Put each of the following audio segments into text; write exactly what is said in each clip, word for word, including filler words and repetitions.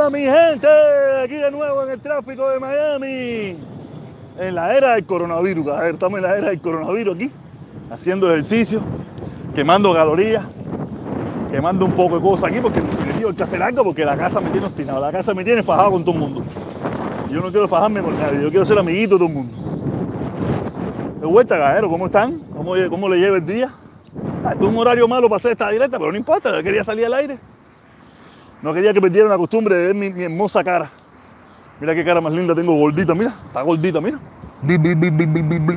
Hola mi gente, aquí de nuevo en el tráfico de Miami. En la era del coronavirus, a ver, estamos en la era del coronavirus aquí, haciendo ejercicio, quemando calorías, quemando un poco de cosas aquí, porque en definitiva hay que hacer algo, porque la casa me tiene obstinado, la casa me tiene fajado con todo el mundo. Yo no quiero fajarme con nadie, yo quiero ser amiguito de todo el mundo. De vuelta, cajero, ¿cómo están? ¿Cómo, cómo le lleva el día? Ah, esto es un horario malo para hacer esta directa, pero no importa, yo quería salir al aire. No quería que perdieran la costumbre de ver mi, mi hermosa cara. Mira qué cara más linda tengo, gordita, mira. Está gordita, mira. Bi, bi, bi, bi, bi, bi.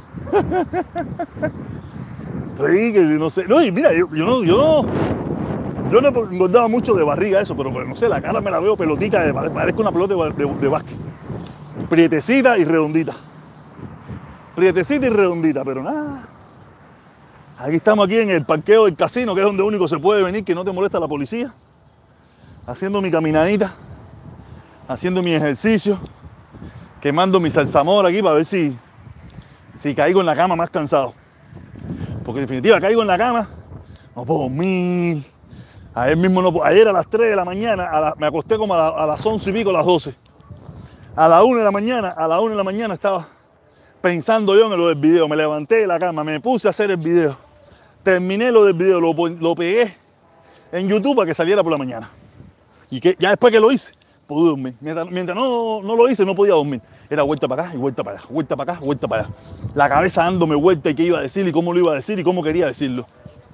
Estoy que no sé. No, y mira, yo, yo no, yo no. Yo no he engordado mucho de barriga eso, pero, pero no sé, la cara me la veo pelotica, de, parezco una pelota de, de, de básquet. Prietecita y redondita. Prietecita y redondita, pero nada. Aquí estamos aquí en el parqueo del casino, que es donde único se puede venir, que no te molesta la policía. Haciendo mi caminadita, haciendo mi ejercicio, quemando mi salsamor aquí para ver si, si caigo en la cama más cansado. Porque en definitiva caigo en la cama, no puedo dormir. Ayer mismo no puedo. Ayer a las tres de la mañana, a la, me acosté como a, la, a las once y pico, a las doce. A las una de la mañana, a las una de la mañana estaba pensando yo en lo del video. Me levanté de la cama, me puse a hacer el video. Terminé lo del video, lo, lo pegué en YouTube para que saliera por la mañana. Y que ya después que lo hice, pude dormir. Mientras, mientras no, no lo hice, no podía dormir. Era vuelta para acá y vuelta para allá, vuelta para acá, vuelta para allá. La cabeza dándome vuelta y qué iba a decir y cómo lo iba a decir y cómo quería decirlo.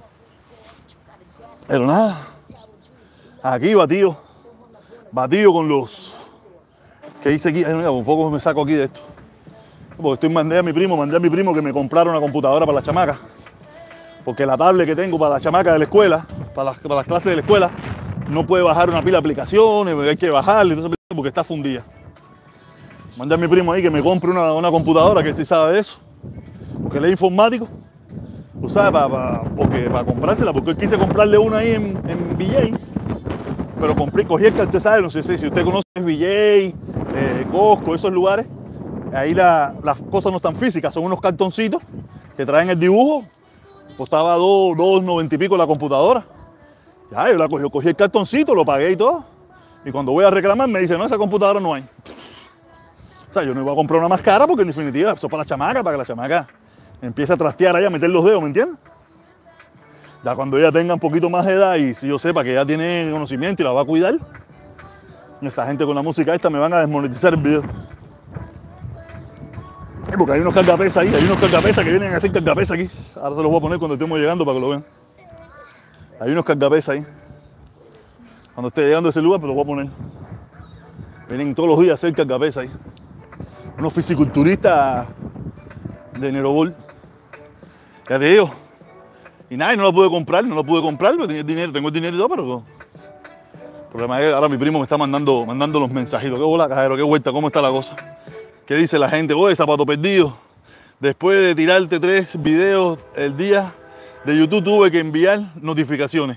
Pero nada, aquí batido, batido con los... ¿Qué hice aquí? Ay, mira, un poco me saco aquí de esto. Porque estoy mandé a mi primo, mandé a mi primo que me comprara una computadora para la chamaca. Porque la tablet que tengo para la chamaca de la escuela, para las, para las clases de la escuela, no puede bajar una pila de aplicaciones, hay que bajarle, porque está fundida. Mandé a mi primo ahí que me compre una, una computadora, que sí sabe de eso, porque él es informático, tú sabes, para, para, porque, para comprársela, porque él quise comprarle una ahí en, en V J, pero compré, cogí el cartón, ¿sabe? No sé si usted conoce V J, eh, Costco, esos lugares, ahí la, las cosas no están físicas, son unos cartoncitos que traen el dibujo, costaba dos noventa y pico la computadora. Ya, yo la cogí, yo cogí el cartoncito, lo pagué y todo. Y cuando voy a reclamar me dicen, no, esa computadora no hay. O sea, yo no iba a comprar una más cara porque en definitiva eso es para la chamaca, para que la chamaca empiece a trastear allá, a meter los dedos, ¿me entiendes? Ya cuando ella tenga un poquito más de edad y si yo sepa que ella tiene conocimiento y la va a cuidar, esa gente con la música esta me van a desmonetizar el video. Porque hay unos cargapesas ahí, hay unos cargapesas que vienen a hacer cargapesas aquí. Ahora se los voy a poner cuando estemos llegando para que lo vean. Hay unos cargapesas ahí. Cuando esté llegando a ese lugar, pues los voy a poner. Vienen todos los días a hacer cargapesas ahí. Unos fisiculturistas de Nerobol. Ya te digo. Y nada, y no lo pude comprar, no lo pude comprar, porque tenía el dinero, tengo el dinero y todo, pero... El problema es que ahora mi primo me está mandando, mandando los mensajitos. ¿Qué bola, cajero? ¿Qué vuelta? ¿Cómo está la cosa? ¿Qué dice la gente? Oye, zapato perdido. Después de tirarte tres videos el día de YouTube tuve que enviar notificaciones.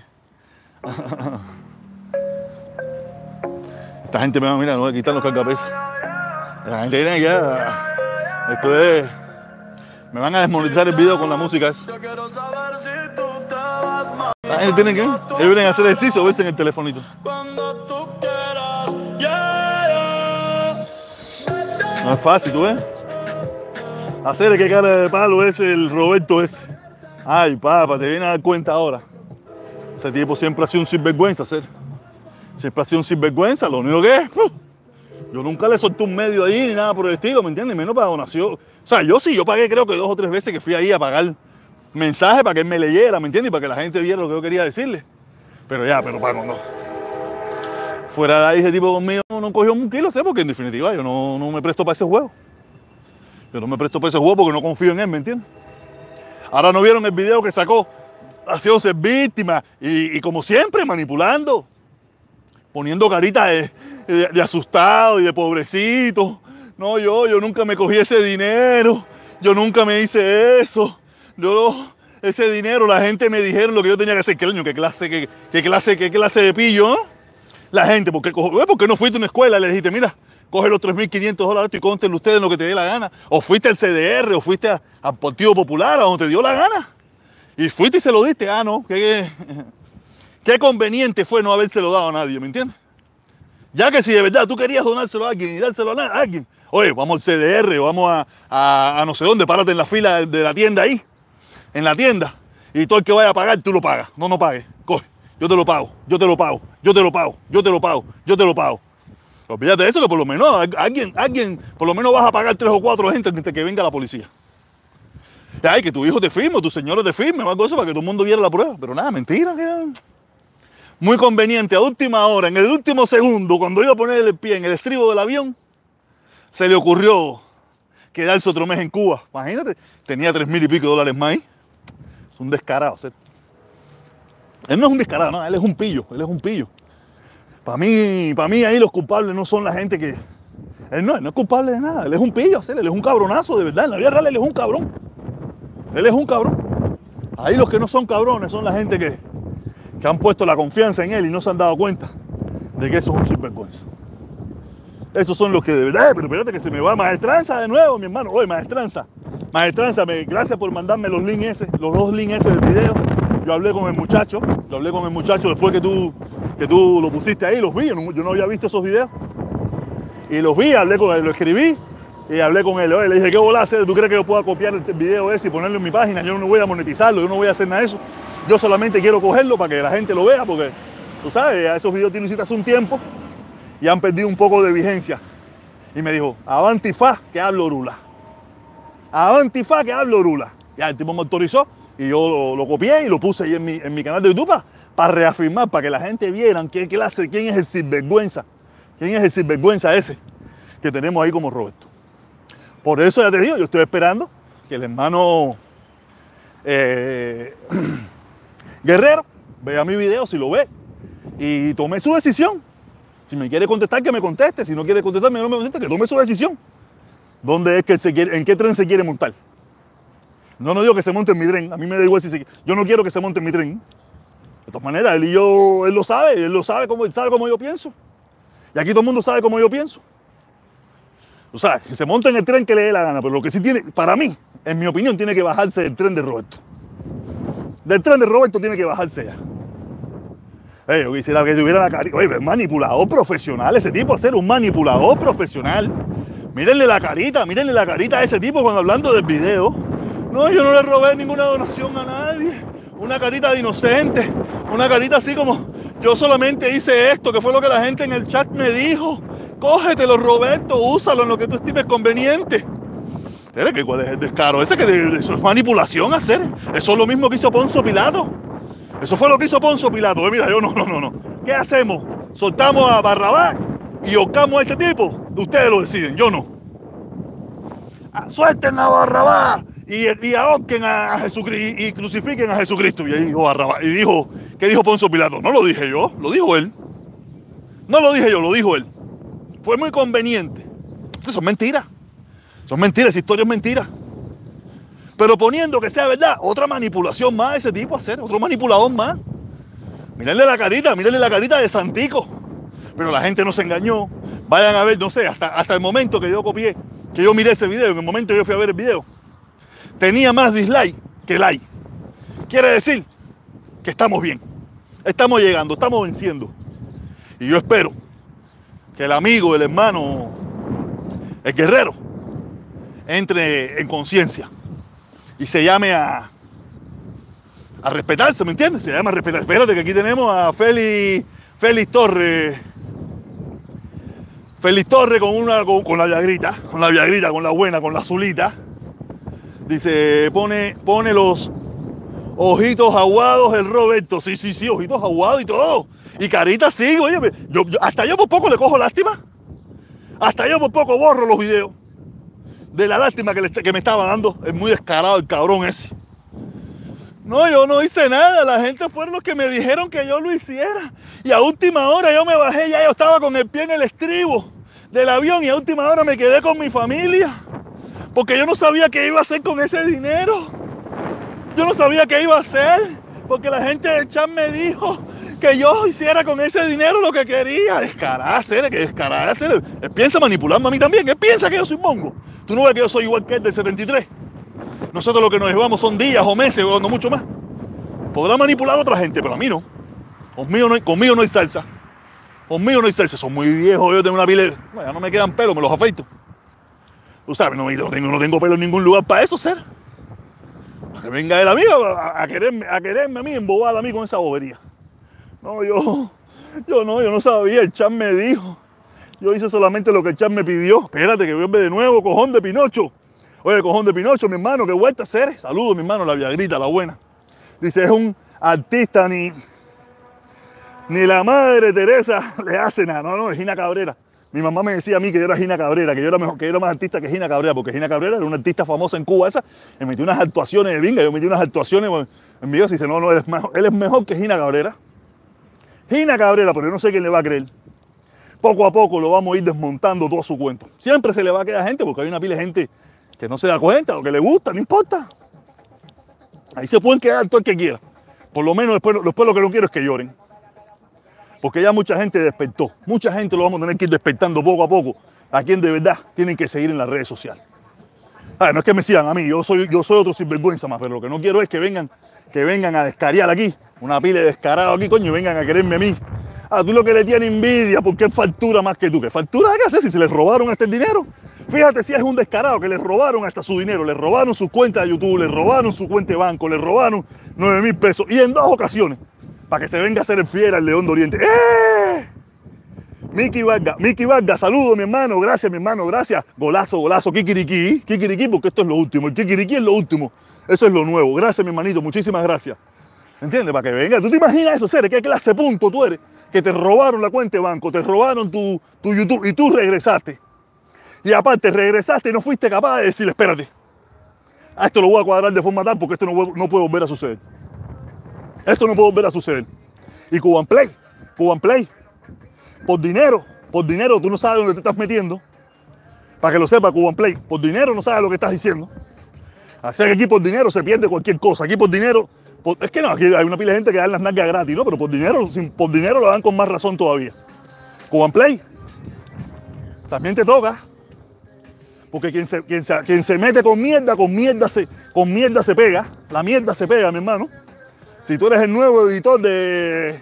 Esta gente me va a mirar, no voy a quitar los cargapesas. La gente viene ya. Esto es. Me van a desmonetizar el video con la música esa. La gente tiene que. Ellos vienen a hacer ejercicio o verse en el telefonito. No es fácil, ¿tú ves? Hacer qué cara de palo es el Roberto ese. Ay, papá, te vienes a dar cuenta ahora. Ese tipo siempre ha sido un sinvergüenza, hacer. Siempre ha sido un sinvergüenza, lo único que es. Yo nunca le solté un medio ahí ni nada por el estilo, ¿me entiendes? Menos para donación. O sea, yo sí, yo pagué creo que dos o tres veces que fui ahí a pagar mensajes para que él me leyera, ¿me entiendes? Y para que la gente viera lo que yo quería decirle. Pero ya, pero para no. Fuera de ahí ese tipo conmigo no, no cogió un kilo, sé, porque en definitiva yo no, no me presto para ese juego. Yo no me presto para ese juego porque no confío en él, ¿me entiendes? Ahora no vieron el video que sacó haciéndose víctima y, y como siempre manipulando, poniendo caritas de, de, de asustado y de pobrecito. No, yo, yo nunca me cogí ese dinero, yo nunca me hice eso. Yo, ese dinero, la gente me dijeron lo que yo tenía que hacer. ¿Qué, qué clase, qué, qué clase, qué clase de pillo, ¿no? La gente, ¿por qué, ¿por qué no fuiste a una escuela y le dijiste, mira, coge los tres mil quinientos dólares y cóntenle ustedes lo que te dé la gana? O fuiste al C D R, o fuiste al Partido Popular, a donde te dio la gana. Y fuiste y se lo diste. Ah, no, qué, qué conveniente fue no habérselo dado a nadie, ¿me entiendes? Ya que si de verdad tú querías donárselo a alguien y dárselo a alguien, oye, vamos al C D R, vamos a, a, a no sé dónde, párate en la fila de, de la tienda ahí, en la tienda, y todo el que vaya a pagar, tú lo pagas. No, no pagues, coge, yo te lo pago, yo te lo pago, yo te lo pago, yo te lo pago, yo te lo pago. Olvídate de eso, que por lo menos alguien, alguien, por lo menos vas a pagar tres o cuatro gente antes de que venga la policía. Ay, que tu hijo te firme, tu señora te firme, más cosas para que todo el mundo viera la prueba. Pero nada, mentira. Que... Muy conveniente, a última hora, en el último segundo, cuando iba a poner el pie en el estribo del avión, se le ocurrió quedarse otro mes en Cuba. Imagínate, tenía tres mil y pico dólares más ahí. Es un descarado, ¿cierto? Él no es un descarado, no, él es un pillo, él es un pillo. Para mí, para mí ahí los culpables no son la gente que... Él no, él no es culpable de nada, él es un pillo, él es un cabronazo, de verdad, en la vida real él es un cabrón. Él es un cabrón. Ahí los que no son cabrones son la gente que, que han puesto la confianza en él y no se han dado cuenta de que eso es un sinvergüenza. Esos son los que de verdad, pero espérate que se me va Maestranza de nuevo, mi hermano. Oye, Maestranza, Maestranza, me, gracias por mandarme los links ese, los dos links ese del video. Yo hablé con el muchacho, yo hablé con el muchacho después que tú, que tú lo pusiste ahí, los vi, yo no, yo no había visto esos videos. Y los vi, hablé con él, lo escribí. Y hablé con él, oye, le dije, ¿qué bola hacer? ¿Tú crees que yo pueda copiar el video ese y ponerlo en mi página? Yo no voy a monetizarlo, yo no voy a hacer nada de eso. Yo solamente quiero cogerlo para que la gente lo vea, porque, tú sabes, a esos videos tú lo hiciste hace un tiempo y han perdido un poco de vigencia. Y me dijo, avanti fa, que hablo orula. Avanti fa, que hablo orula. Ya el tipo me autorizó y yo lo, lo copié y lo puse ahí en mi, en mi canal de YouTube para, para reafirmar, para que la gente viera quién, quién, quién es el sinvergüenza, quién es el sinvergüenza ese que tenemos ahí como Roberto. Por eso ya te digo, yo estoy esperando que el hermano eh, Guerrero vea mi video, si lo ve, y tome su decisión. Si me quiere contestar, que me conteste. Si no quiere contestarme, no me conteste, que tome su decisión. ¿Dónde es que se quiere, en qué tren se quiere montar? No, no digo que se monte en mi tren. A mí me da igual si se... Yo no quiero que se monte en mi tren. De todas maneras, él y yo, él lo sabe, él lo sabe cómo, él sabe cómo yo pienso. Y aquí todo el mundo sabe cómo yo pienso. O sea, que se monte en el tren que le dé la gana, pero lo que sí tiene, para mí, en mi opinión, tiene que bajarse del tren de Roberto. Del tren de Roberto tiene que bajarse ya. Hey, yo quisiera que tuviera la carita. Oye, es manipulador profesional ese tipo, ser un manipulador profesional. Mírenle la carita, mírenle la carita a ese tipo cuando hablando del video. No, yo no le robé ninguna donación a nadie. Una carita de inocente, una carita así como, yo solamente hice esto, que fue lo que la gente en el chat me dijo. Cógetelo, Roberto, úsalo en lo que tú estimes conveniente. ¿Qué, ¿Cuál es el descaro? Ese que eso es manipulación hacer. Eso es lo mismo que hizo Poncio Pilato. Eso fue lo que hizo Poncio Pilato. Eh, mira, yo no, no, no, no. ¿Qué hacemos? ¿Soltamos a Barrabás y ahorcamos a este tipo? Ustedes lo deciden, yo no. Ah, suelten a Barrabás y, y ahorquen a Jesucristo y, y crucifiquen a Jesucristo. Y ahí dijo Barrabás. Y dijo, ¿qué dijo Poncio Pilato? No lo dije yo, lo dijo él. No lo dije yo, lo dijo él. Fue muy conveniente. Eso son mentiras. Son mentiras, esa historia es mentira. Pero poniendo que sea verdad, otra manipulación más de ese tipo hacer, otro manipulador más. Mírenle la carita, mírenle la carita de Santico. Pero la gente no se engañó. Vayan a ver, no sé, hasta, hasta el momento que yo copié, que yo miré ese video, en el momento que yo fui a ver el video, tenía más dislike que like. Quiere decir que estamos bien. Estamos llegando, estamos venciendo. Y yo espero que el amigo, el hermano, el guerrero, entre en conciencia y se llame a, a respetarse, ¿me entiendes? Se llama a respetar. Espérate que aquí tenemos a Félix, Félix Torres, Félix Torres con, una, con, con la viagrita, con la viagrita, con la buena, con la azulita. Dice, pone, pone los ojitos aguados el Roberto. Sí, sí, sí, ojitos aguados y todo. Y carita sí, oye, yo, yo, hasta yo por poco le cojo lástima. Hasta yo por poco borro los videos de la lástima que, le, que me estaba dando. Es muy descarado el cabrón ese. No, yo no hice nada. La gente fueron los que me dijeron que yo lo hiciera. Y a última hora yo me bajé, ya yo estaba con el pie en el estribo del avión y a última hora me quedé con mi familia. Porque yo no sabía qué iba a hacer con ese dinero. Yo no sabía qué iba a hacer. Porque la gente del chat me dijo que yo hiciera con ese dinero lo que quería. Descarada, hacer, que descarada, hacer. Él piensa manipularme a mí también. Él piensa que yo soy mongo. Tú no ves que yo soy igual que él del setenta y tres. Nosotros lo que nos llevamos son días o meses o no mucho más. Podrá manipular a otra gente, pero a mí no. Conmigo no hay, conmigo no hay salsa. Conmigo no hay celse, son muy viejos, yo tengo una pila, de... bueno, ya no me quedan pelos, me los afeito. Tú sabes, no, no, tengo, no tengo pelo en ningún lugar para eso, ser. Que venga el amigo a, a, quererme, a quererme a mí, embobada a mí con esa bobería. No, yo, yo no, yo no sabía, el chat me dijo. Yo hice solamente lo que el chat me pidió. Espérate que vuelve de nuevo, cojón de Pinocho. Oye, cojón de Pinocho, mi hermano, qué vuelta a hacer. Saludos, mi hermano, la Viagrita, la buena. Dice, es un artista, ni, ni la madre Teresa le hace nada. No, no, es Gina Cabrera. Mi mamá me decía a mí que yo era Gina Cabrera, que yo era, mejor, que yo era más artista que Gina Cabrera, porque Gina Cabrera era una artista famosa en Cuba esa, me metió unas actuaciones de vinga, yo metí unas actuaciones en mi Dios, y dice, no, no, él es, mejor, él es mejor que Gina Cabrera. Gina Cabrera, pero yo no sé quién le va a creer. Poco a poco lo vamos a ir desmontando todo su cuento. Siempre se le va a quedar gente, porque hay una pila de gente que no se da cuenta, o que le gusta, no importa. Ahí se pueden quedar todo el que quiera. Por lo menos después, después lo que no quiero es que lloren. Porque ya mucha gente despertó, mucha gente lo vamos a tener que ir despertando poco a poco, a quien de verdad tienen que seguir en las redes sociales. A ver, no es que me sigan a mí, yo soy, yo soy otro sinvergüenza más, pero lo que no quiero es que vengan, que vengan a descariar aquí, una pila de descarados aquí, coño, y vengan a quererme a mí. Ah, tú lo que le tienes envidia porque él factura más que tú. ¿Qué factura de qué hacer si se les robaron hasta el dinero? Fíjate si es un descarado que le robaron hasta su dinero, le robaron su cuenta de YouTube, le robaron su cuenta de banco, le robaron nueve mil pesos y en dos ocasiones. Para que se venga a hacer el fiel al León de Oriente. ¡Eh! Miki Vargas, Miki Vargas, saludo mi hermano, gracias mi hermano, gracias. Golazo, golazo, kikiriki, kikiriki, porque esto es lo último, el kikiriki es lo último, eso es lo nuevo. Gracias mi hermanito, muchísimas gracias. ¿Entiendes? Para que venga, ¿tú te imaginas eso, Cere? ¿Qué clase de punto tú eres? Que te robaron la cuenta de banco, te robaron tu, tu YouTube y tú regresaste. Y aparte regresaste y no fuiste capaz de decirle, espérate, a esto lo voy a cuadrar de forma tal porque esto no, no puede volver a suceder. Esto no puede volver a suceder. Y Cuban Play, Cuban Play, por dinero, por dinero tú no sabes dónde te estás metiendo. Para que lo sepa, Cuban Play, por dinero no sabes lo que estás diciendo. Así que aquí por dinero se pierde cualquier cosa. Aquí por dinero, por, es que no, aquí hay una pila de gente que da las nalgas gratis, ¿no? Pero por dinero, sin, por dinero lo dan con más razón todavía. Cuban Play, también te toca. Porque quien se, quien se, quien se mete con mierda, con mierda, se, con mierda se pega. La mierda se pega, mi hermano. Si tú eres el nuevo editor de,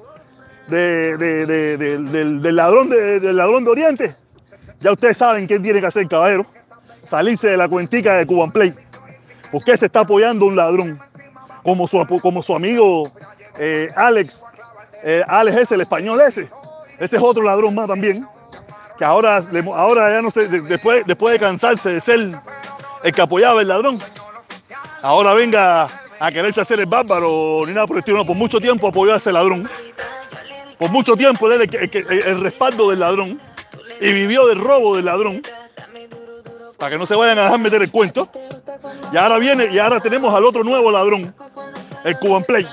de, de, de, de, del, del, ladrón de, del ladrón de Oriente, ya ustedes saben qué tiene que hacer, caballero. Salirse de la cuentica de Cuban Play. Porque se está apoyando a un ladrón. Como su, como su amigo eh, Alex. Eh, Alex ese, el español ese. Ese es otro ladrón más también. Que ahora, ahora ya no sé, después, después de cansarse de ser el que apoyaba el ladrón, ahora venga a quererse hacer el bárbaro ni nada por el estilo. No, por mucho tiempo apoyó a ese ladrón. Por mucho tiempo él era el, el, el, el respaldo del ladrón y vivió del robo del ladrón. Para que no se vayan a dejar meter el cuento. Y ahora viene, y ahora tenemos al otro nuevo ladrón, el Cuban Play.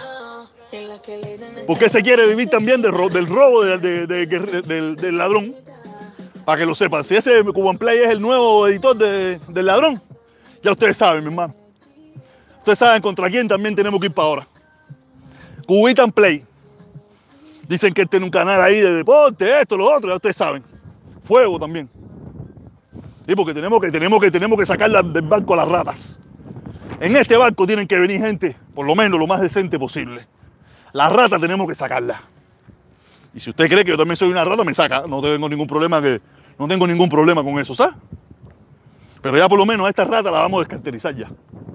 Porque se quiere vivir también del, del robo de, de, de, de, del, del ladrón. Para que lo sepan, si ese Cuban Play es el nuevo editor de, del ladrón, ya ustedes saben, mi hermano. Ustedes saben contra quién también tenemos que ir para ahora. Cubitan Play. Dicen que él tiene un canal ahí de deporte, esto, lo otro, ya ustedes saben. Fuego también. Sí, porque tenemos que, tenemos que, tenemos que sacar del barco a las ratas. En este barco tienen que venir gente, por lo menos lo más decente posible. Las ratas tenemos que sacarlas. Y si usted cree que yo también soy una rata, me saca. No tengo ningún problema, que, no tengo ningún problema con eso, ¿sabes? Pero ya por lo menos a esta rata la vamos a descaracterizar ya.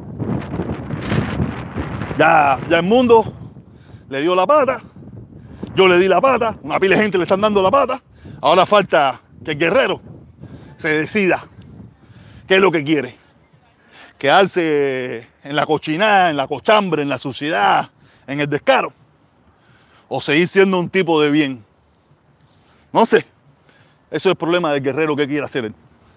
Ya, ya el mundo le dio la pata. Yo le di la pata. Una pila de gente le están dando la pata. Ahora falta que el guerrero se decida qué es lo que quiere. Quedarse en la cochinada, en la cochambre, en la suciedad, en el descaro. O seguir siendo un tipo de bien. No sé. Eso es el problema del guerrero que quiere hacer él.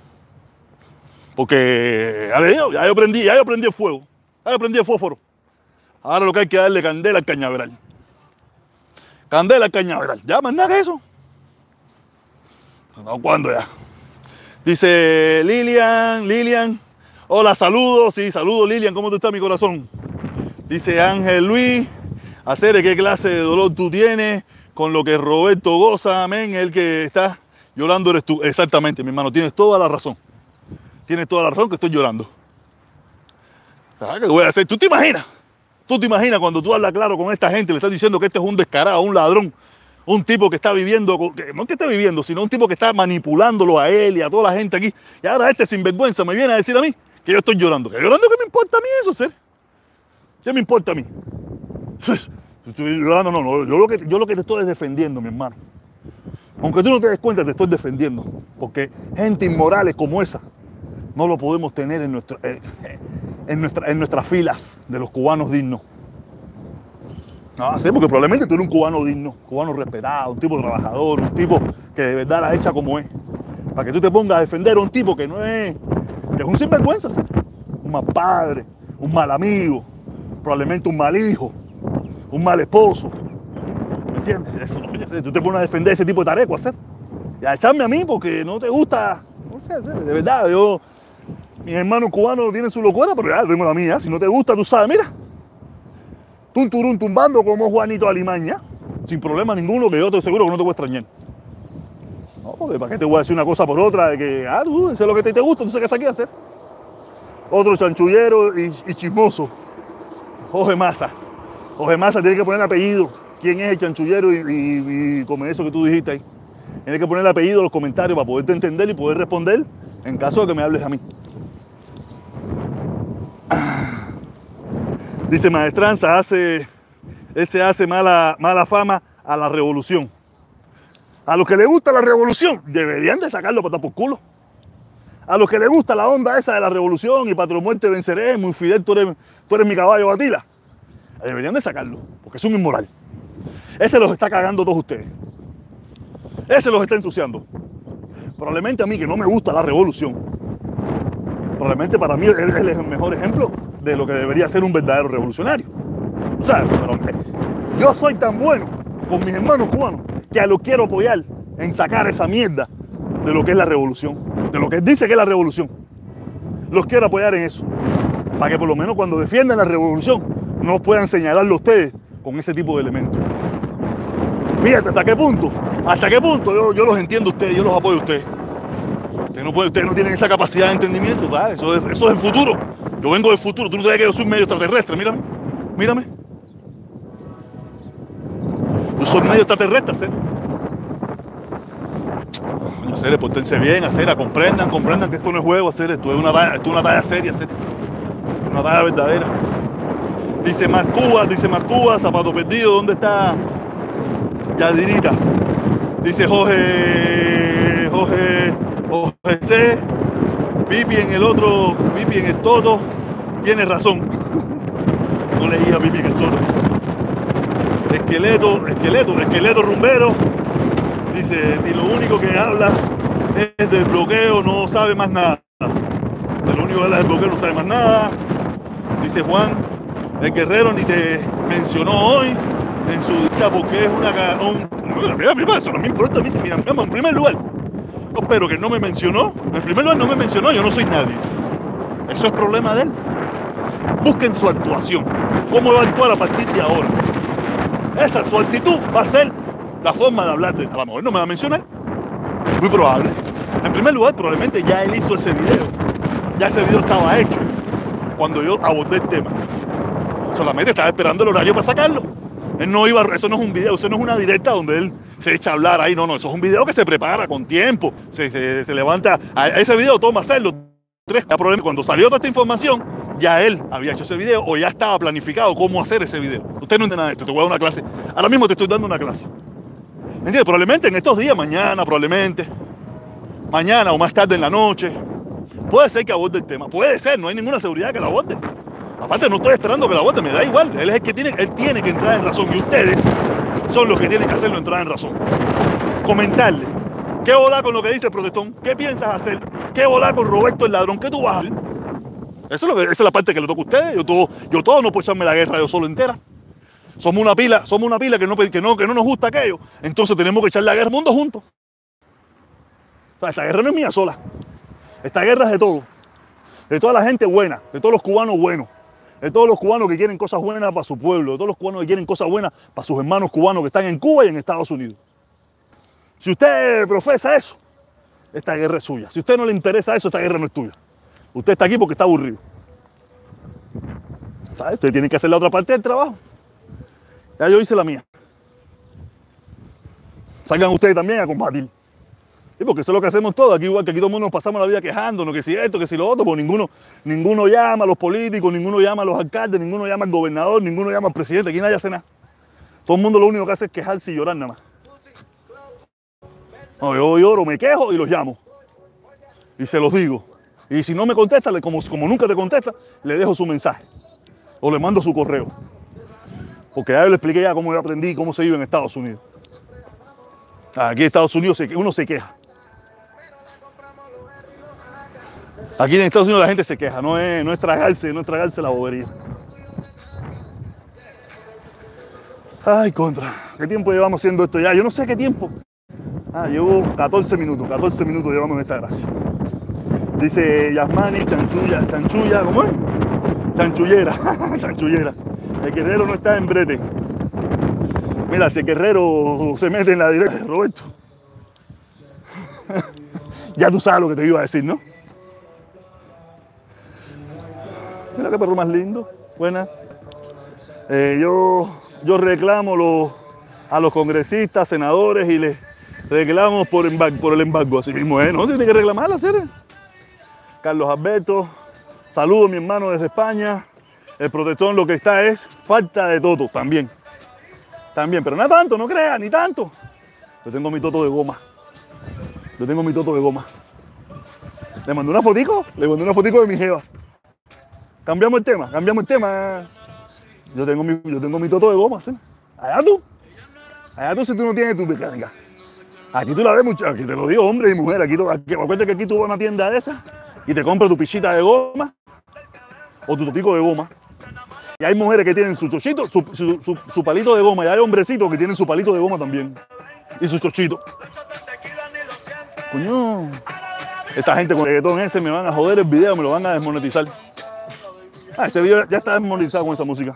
Porque ya, le digo, ya yo prendí, ya yo prendí el fuego. Ya yo prendí el fósforo. Ahora lo que hay que darle candela al cañaveral. Candela al cañaveral. Ya, más nada que eso. No, ¿cuándo ya? Dice Lilian, Lilian. Hola, saludos. Sí, saludos Lilian. ¿Cómo te está mi corazón? Dice Ángel Luis. Hacer qué clase de dolor tú tienes con lo que Roberto goza, amén, el que está llorando eres tú. Exactamente, mi hermano, tienes toda la razón. Tienes toda la razón que estoy llorando. ¿Sabes qué voy a hacer? ¿Tú te imaginas? ¿Tú te imaginas cuando tú hablas claro con esta gente, le estás diciendo que este es un descarado, un ladrón, Un tipo que está viviendo, que no que está viviendo, sino un tipo que está manipulándolo a él y a toda la gente aquí. Y ahora este sinvergüenza me viene a decir a mí que yo estoy llorando. ¿Que llorando? ¿Qué me importa a mí eso, ser? ¿Qué me importa a mí? Estoy llorando, no, no. Yo lo, que, yo lo que te estoy es defendiendo, mi hermano. Aunque tú no te des cuenta, te estoy defendiendo. Porque gente inmorales como esa no lo podemos tener en, nuestro, en, nuestra, en nuestras filas de los cubanos dignos. No, sí, porque probablemente tú eres un cubano digno, cubano respetado, un tipo trabajador, un tipo que de verdad la echa como es. Para que tú te pongas a defender a un tipo que no es, que es un sinvergüenza, ¿sí? Un mal padre, un mal amigo, probablemente un mal hijo, un mal esposo. ¿Me entiendes? Eso no, sé, tú te pones a defender ese tipo de tareco, hacer. Y a echarme a mí porque no te gusta. No sé, de verdad, yo, mis hermanos cubanos tienen su locura, pero ya tengo la mía. Si no te gusta, tú sabes, mira. Tum, turun, tumbando como Juanito Alimaña, sin problema ninguno, que yo te aseguro que no te voy a extrañar. No, porque ¿para qué te voy a decir una cosa por otra? De que, ah, tú, eso es lo que te, te gusta, tú sabes qué es aquí hacer. Otro chanchullero y, y chismoso, Jorge Massa. Jorge Massa tiene que poner el apellido. ¿Quién es el chanchullero y, y, y como eso que tú dijiste ahí? Tiene que poner el apellido en los comentarios para poderte entender y poder responder en caso de que me hables a mí. Dice Maestranza, hace, ese hace mala, mala fama a la revolución. A los que les gusta la revolución, deberían de sacarlo para por culo. A los que les gusta la onda esa de la revolución y patrón muerte venceré, muy fidel, tú eres, tú eres mi caballo batila. Deberían de sacarlo, porque es un inmoral. Ese los está cagando a todos ustedes. Ese los está ensuciando. Probablemente a mí, que no me gusta la revolución, probablemente para mí él, él es el mejor ejemplo de lo que debería ser un verdadero revolucionario. O sea, pero yo soy tan bueno con mis hermanos cubanos que a lo quiero apoyar en sacar esa mierda de lo que es la revolución, de lo que dice que es la revolución. Los quiero apoyar en eso, para que por lo menos cuando defiendan la revolución no puedan señalarlo a ustedes con ese tipo de elementos. Fíjate hasta qué punto, hasta qué punto yo, yo los entiendo a ustedes, yo los apoyo a ustedes. Ustedes no, pueden, ustedes no tienen esa capacidad de entendimiento, ¿verdad? Eso, es, eso es el futuro. Yo vengo del futuro, tú no sabes que yo soy medio extraterrestre, mírame, mírame. Yo soy medio extraterrestre, ¿sí? Hacer, pórtense bien, hacer, comprendan, comprendan que esto no es juego, hacer, esto es una talla, esto es una talla seria, hacer, una talla verdadera. Dice más Cuba, dice más Cuba, zapato perdido, ¿dónde está Yadirita? Dice Jorge, Jorge, Jorge C, Pipi en el otro, Pipi en el todo, tiene razón. No leía a Pipi en el todo. Esqueleto, esqueleto, esqueleto rumbero. Dice, y lo único que habla es del bloqueo, no sabe más nada. De lo único que habla del bloqueo, no sabe más nada. Dice Juan, el guerrero ni te mencionó hoy en su día porque es una... Un, mira, mira, eso no me importa a mí. Mira, mira, en primer lugar, yo espero que no me mencionó. En primer lugar, no me mencionó, yo no soy nadie. Eso es problema de él. Busquen su actuación. ¿Cómo va a actuar a partir de ahora? Esa, su actitud va a ser la forma de hablar de él. A lo mejor no me va a mencionar. Muy probable. En primer lugar, probablemente ya él hizo ese video. Ya ese video estaba hecho cuando yo abordé el tema. Solamente estaba esperando el horario para sacarlo. Él no iba, eso no es un video, eso no es una directa donde él se echa a hablar ahí. No, no, eso es un video que se prepara con tiempo. Se, se, se levanta. A ese video toma hacerlo. Tres, probablemente cuando salió toda esta información, ya él había hecho ese video o ya estaba planificado cómo hacer ese video. Usted no entiende nada de esto, te voy a dar una clase. Ahora mismo te estoy dando una clase. ¿Entiendes? Probablemente en estos días, mañana, probablemente, mañana o más tarde en la noche, puede ser que aborde el tema. Puede ser, no hay ninguna seguridad que lo aborde. Aparte, no estoy esperando que lo aborde, me da igual. Él es el que tiene, él tiene que entrar en razón y ustedes son los que tienen que hacerlo entrar en razón. Comentarle. ¿Qué volar con lo que dice el protestón? ¿Qué piensas hacer? ¿Qué volar con Roberto el ladrón? ¿Qué tú vas a hacer? Eso es lo que, esa es la parte que le toca a ustedes. Yo todo, yo todo no puedo echarme la guerra yo solo entera. Somos una pila, somos una pila que no, que no, que no nos gusta aquello. Entonces tenemos que echar la guerra al mundo juntos. O sea, esta guerra no es mía sola. Esta guerra es de todos. De toda la gente buena, de todos los cubanos buenos, de todos los cubanos que quieren cosas buenas para su pueblo, de todos los cubanos que quieren cosas buenas para sus hermanos cubanos que están en Cuba y en Estados Unidos. Si usted profesa eso, esta guerra es suya. Si a usted no le interesa eso, esta guerra no es tuya. Usted está aquí porque está aburrido. ¿Sabe? Usted tiene que hacer la otra parte del trabajo. Ya yo hice la mía. salgan ustedes también a combatir. Sí, porque eso es lo que hacemos todos, aquí igual que aquí todo el mundo nos pasamos la vida quejándonos, que si esto, que si lo otro, pues ninguno, ninguno llama a los políticos, ninguno llama a los alcaldes, ninguno llama al gobernador, ninguno llama al presidente, aquí nadie hace nada. Todo el mundo lo único que hace es quejarse y llorar nada más. No, yo lloro, me quejo y los llamo. Y se los digo. Y si no me contesta, como, como nunca te contesta, le dejo su mensaje. O le mando su correo. Porque ya yo le expliqué ya cómo yo aprendí, cómo se vive en Estados Unidos. Aquí en Estados Unidos uno se queja. Aquí en Estados Unidos la gente se queja, no es, no es tragarse, no es tragarse la bobería. Ay, contra. ¿Qué tiempo llevamos haciendo esto ya? Yo no sé qué tiempo. Ah, llevo catorce minutos, catorce minutos llevamos en esta gracia. Dice Yasmani, chanchulla, chanchulla, ¿cómo es? Chanchullera, chanchullera. El guerrero no está en brete. Mira, si el guerrero se mete en la directa, Roberto. Ya tú sabes lo que te iba a decir, ¿no? Mira qué perro más lindo. Buena. Eh, yo, yo reclamo los, a los congresistas, senadores y les reclamo por, embargo, por el embargo. Así mismo, ¿eh? No se tiene que reclamar la serie. Carlos Alberto, saludo a mi hermano desde España. El protestón lo que está es falta de toto también. También, pero no tanto, no creas, ni tanto. Yo tengo mi toto de goma. Yo tengo mi toto de goma. Le mandé una fotico, le mandé una fotico de mi jeva. Cambiamos el tema, cambiamos el tema. Yo tengo mi, yo tengo mi toto de goma, ¿sí? Allá tú. Allá tú si tú no tienes tu mecánica. Aquí tú la ves mucho, aquí te lo digo, hombre y mujer. Aquí, aquí, acuérdate que aquí tú vas a una tienda de esas y te compras tu pichita de goma o tu totico de goma. Y hay mujeres que tienen su chochito, su, su, su, su palito de goma. Y hay hombrecitos que tienen su palito de goma también. Y su chochito. Coño. Esta gente con el reggaetón ese me van a joder el video, me lo van a desmonetizar. Ah, este video ya está desmonetizado con esa música.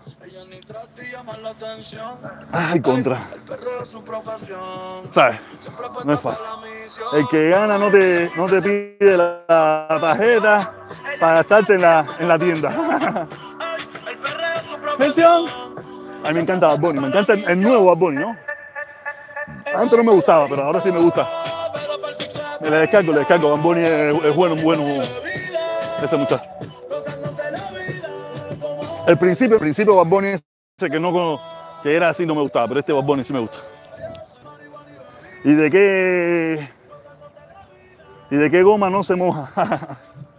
Ay, contra. ¿Sabes? No es fácil. El que gana no te, no te pide la, la tarjeta para gastarte en la, en la tienda. Mención. A mí me encanta Bad Bunny, me encanta el, el nuevo Bad Bunny, ¿no? Antes no me gustaba, pero ahora sí me gusta. Le descargo, le descargo. Bad Bunny es, es bueno, bueno ese muchacho. El principio, el principio Bad Bunny ese que no que era así no me gustaba, pero este Bad Bunny sí me gusta. ¿Y de qué? ¿Y de qué goma no se moja?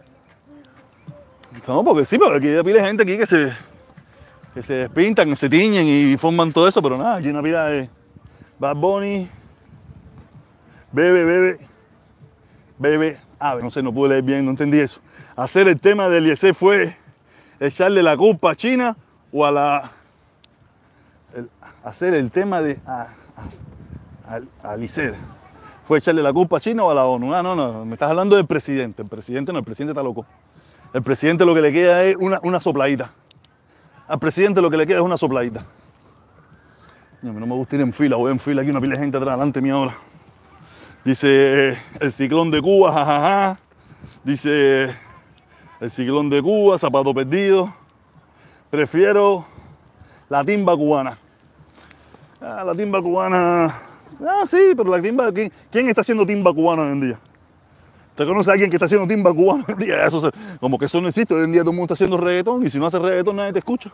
No, porque sí, porque aquí hay pila de gente aquí que se, que se despintan, que se tiñen y forman todo eso, pero nada, aquí hay una pila de Bad Bunny, bebe, bebe, bebe, ah, no sé, no pude leer bien, no entendí eso. Hacer el tema del Eliezer fue echarle la culpa a China o a la... El, hacer el tema de... A, a, a, a Eliezer. ¿Fue echarle la culpa a China o a la ONU? Ah, no, no, me estás hablando del presidente. El presidente no, el presidente está loco. El presidente lo que le queda es una, una sopladita. Al presidente lo que le queda es una sopladita. No, no me gusta ir en fila, voy en fila aquí, una pila de gente atrás, delante mío ahora. Dice, el ciclón de Cuba, jajaja. Ja, ja. Dice... El ciclón de Cuba, zapato perdido. Prefiero la timba cubana. Ah, la timba cubana. Ah, sí, pero la timba. ¿Quién, quién está haciendo timba cubana hoy en día? ¿Te conoce a alguien que está haciendo timba cubana hoy en día? Eso se, como que eso no existe. Hoy en día todo el mundo está haciendo reggaetón y si no hace reggaetón nadie te escucha.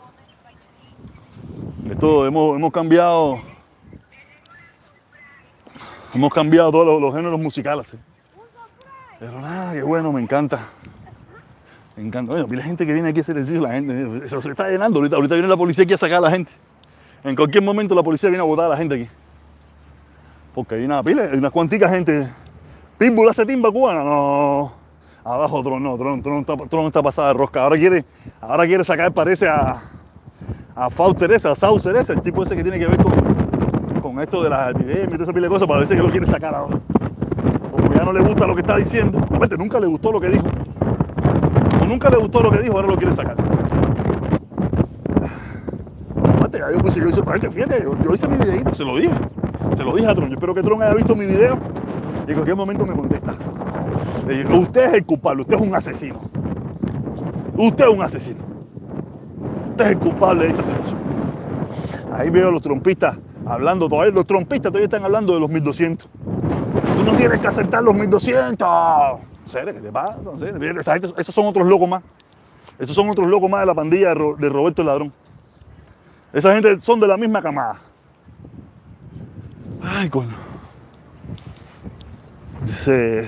Esto hemos, hemos cambiado. Hemos cambiado todos los, los géneros musicales. ¿Sí? Pero nada, qué bueno, me encanta. Me encanta. Oye, la gente que viene aquí a hacer ejercicio, la gente, eso se está llenando. Ahorita, ahorita viene la policía aquí a sacar a la gente. En cualquier momento la policía viene a botar a la gente aquí. Porque hay una pila, hay unas cuanticas gente. Pitbull hace timba cubana, no. Abajo Tron, no, Tron, Tron, Tron, Tron está pasada de rosca. Ahora quiere, ahora quiere sacar, parece a, a Fauster ese, a Saucer ese, el tipo ese que tiene que ver con, con esto de las epidemias y toda esa pila de cosas, parece que lo quiere sacar ahora. Como ya no le gusta lo que está diciendo, aparte nunca le gustó lo que dijo. Nunca le gustó lo que dijo, ahora lo quiere sacar. Aparte, yo, puse, yo hice, fíjate, yo, yo hice mi videito, se lo dije. Se lo dije a Tron. Yo espero que Tron haya visto mi video y en cualquier momento me contesta. Le digo, usted es el culpable, usted es un asesino. Usted es un asesino. Usted es el culpable de esta situación. Ahí veo a los trompistas hablando todavía, los trompistas todavía están hablando de los mil doscientos. Tú no tienes que aceptar los mil doscientos. ¿Serio? ¿Qué te pasa? ¿Serio? Esos son otros locos más. Esos son otros locos más de la pandilla de Roberto el Ladrón. Esa gente son de la misma camada. Ay, coño. Dice...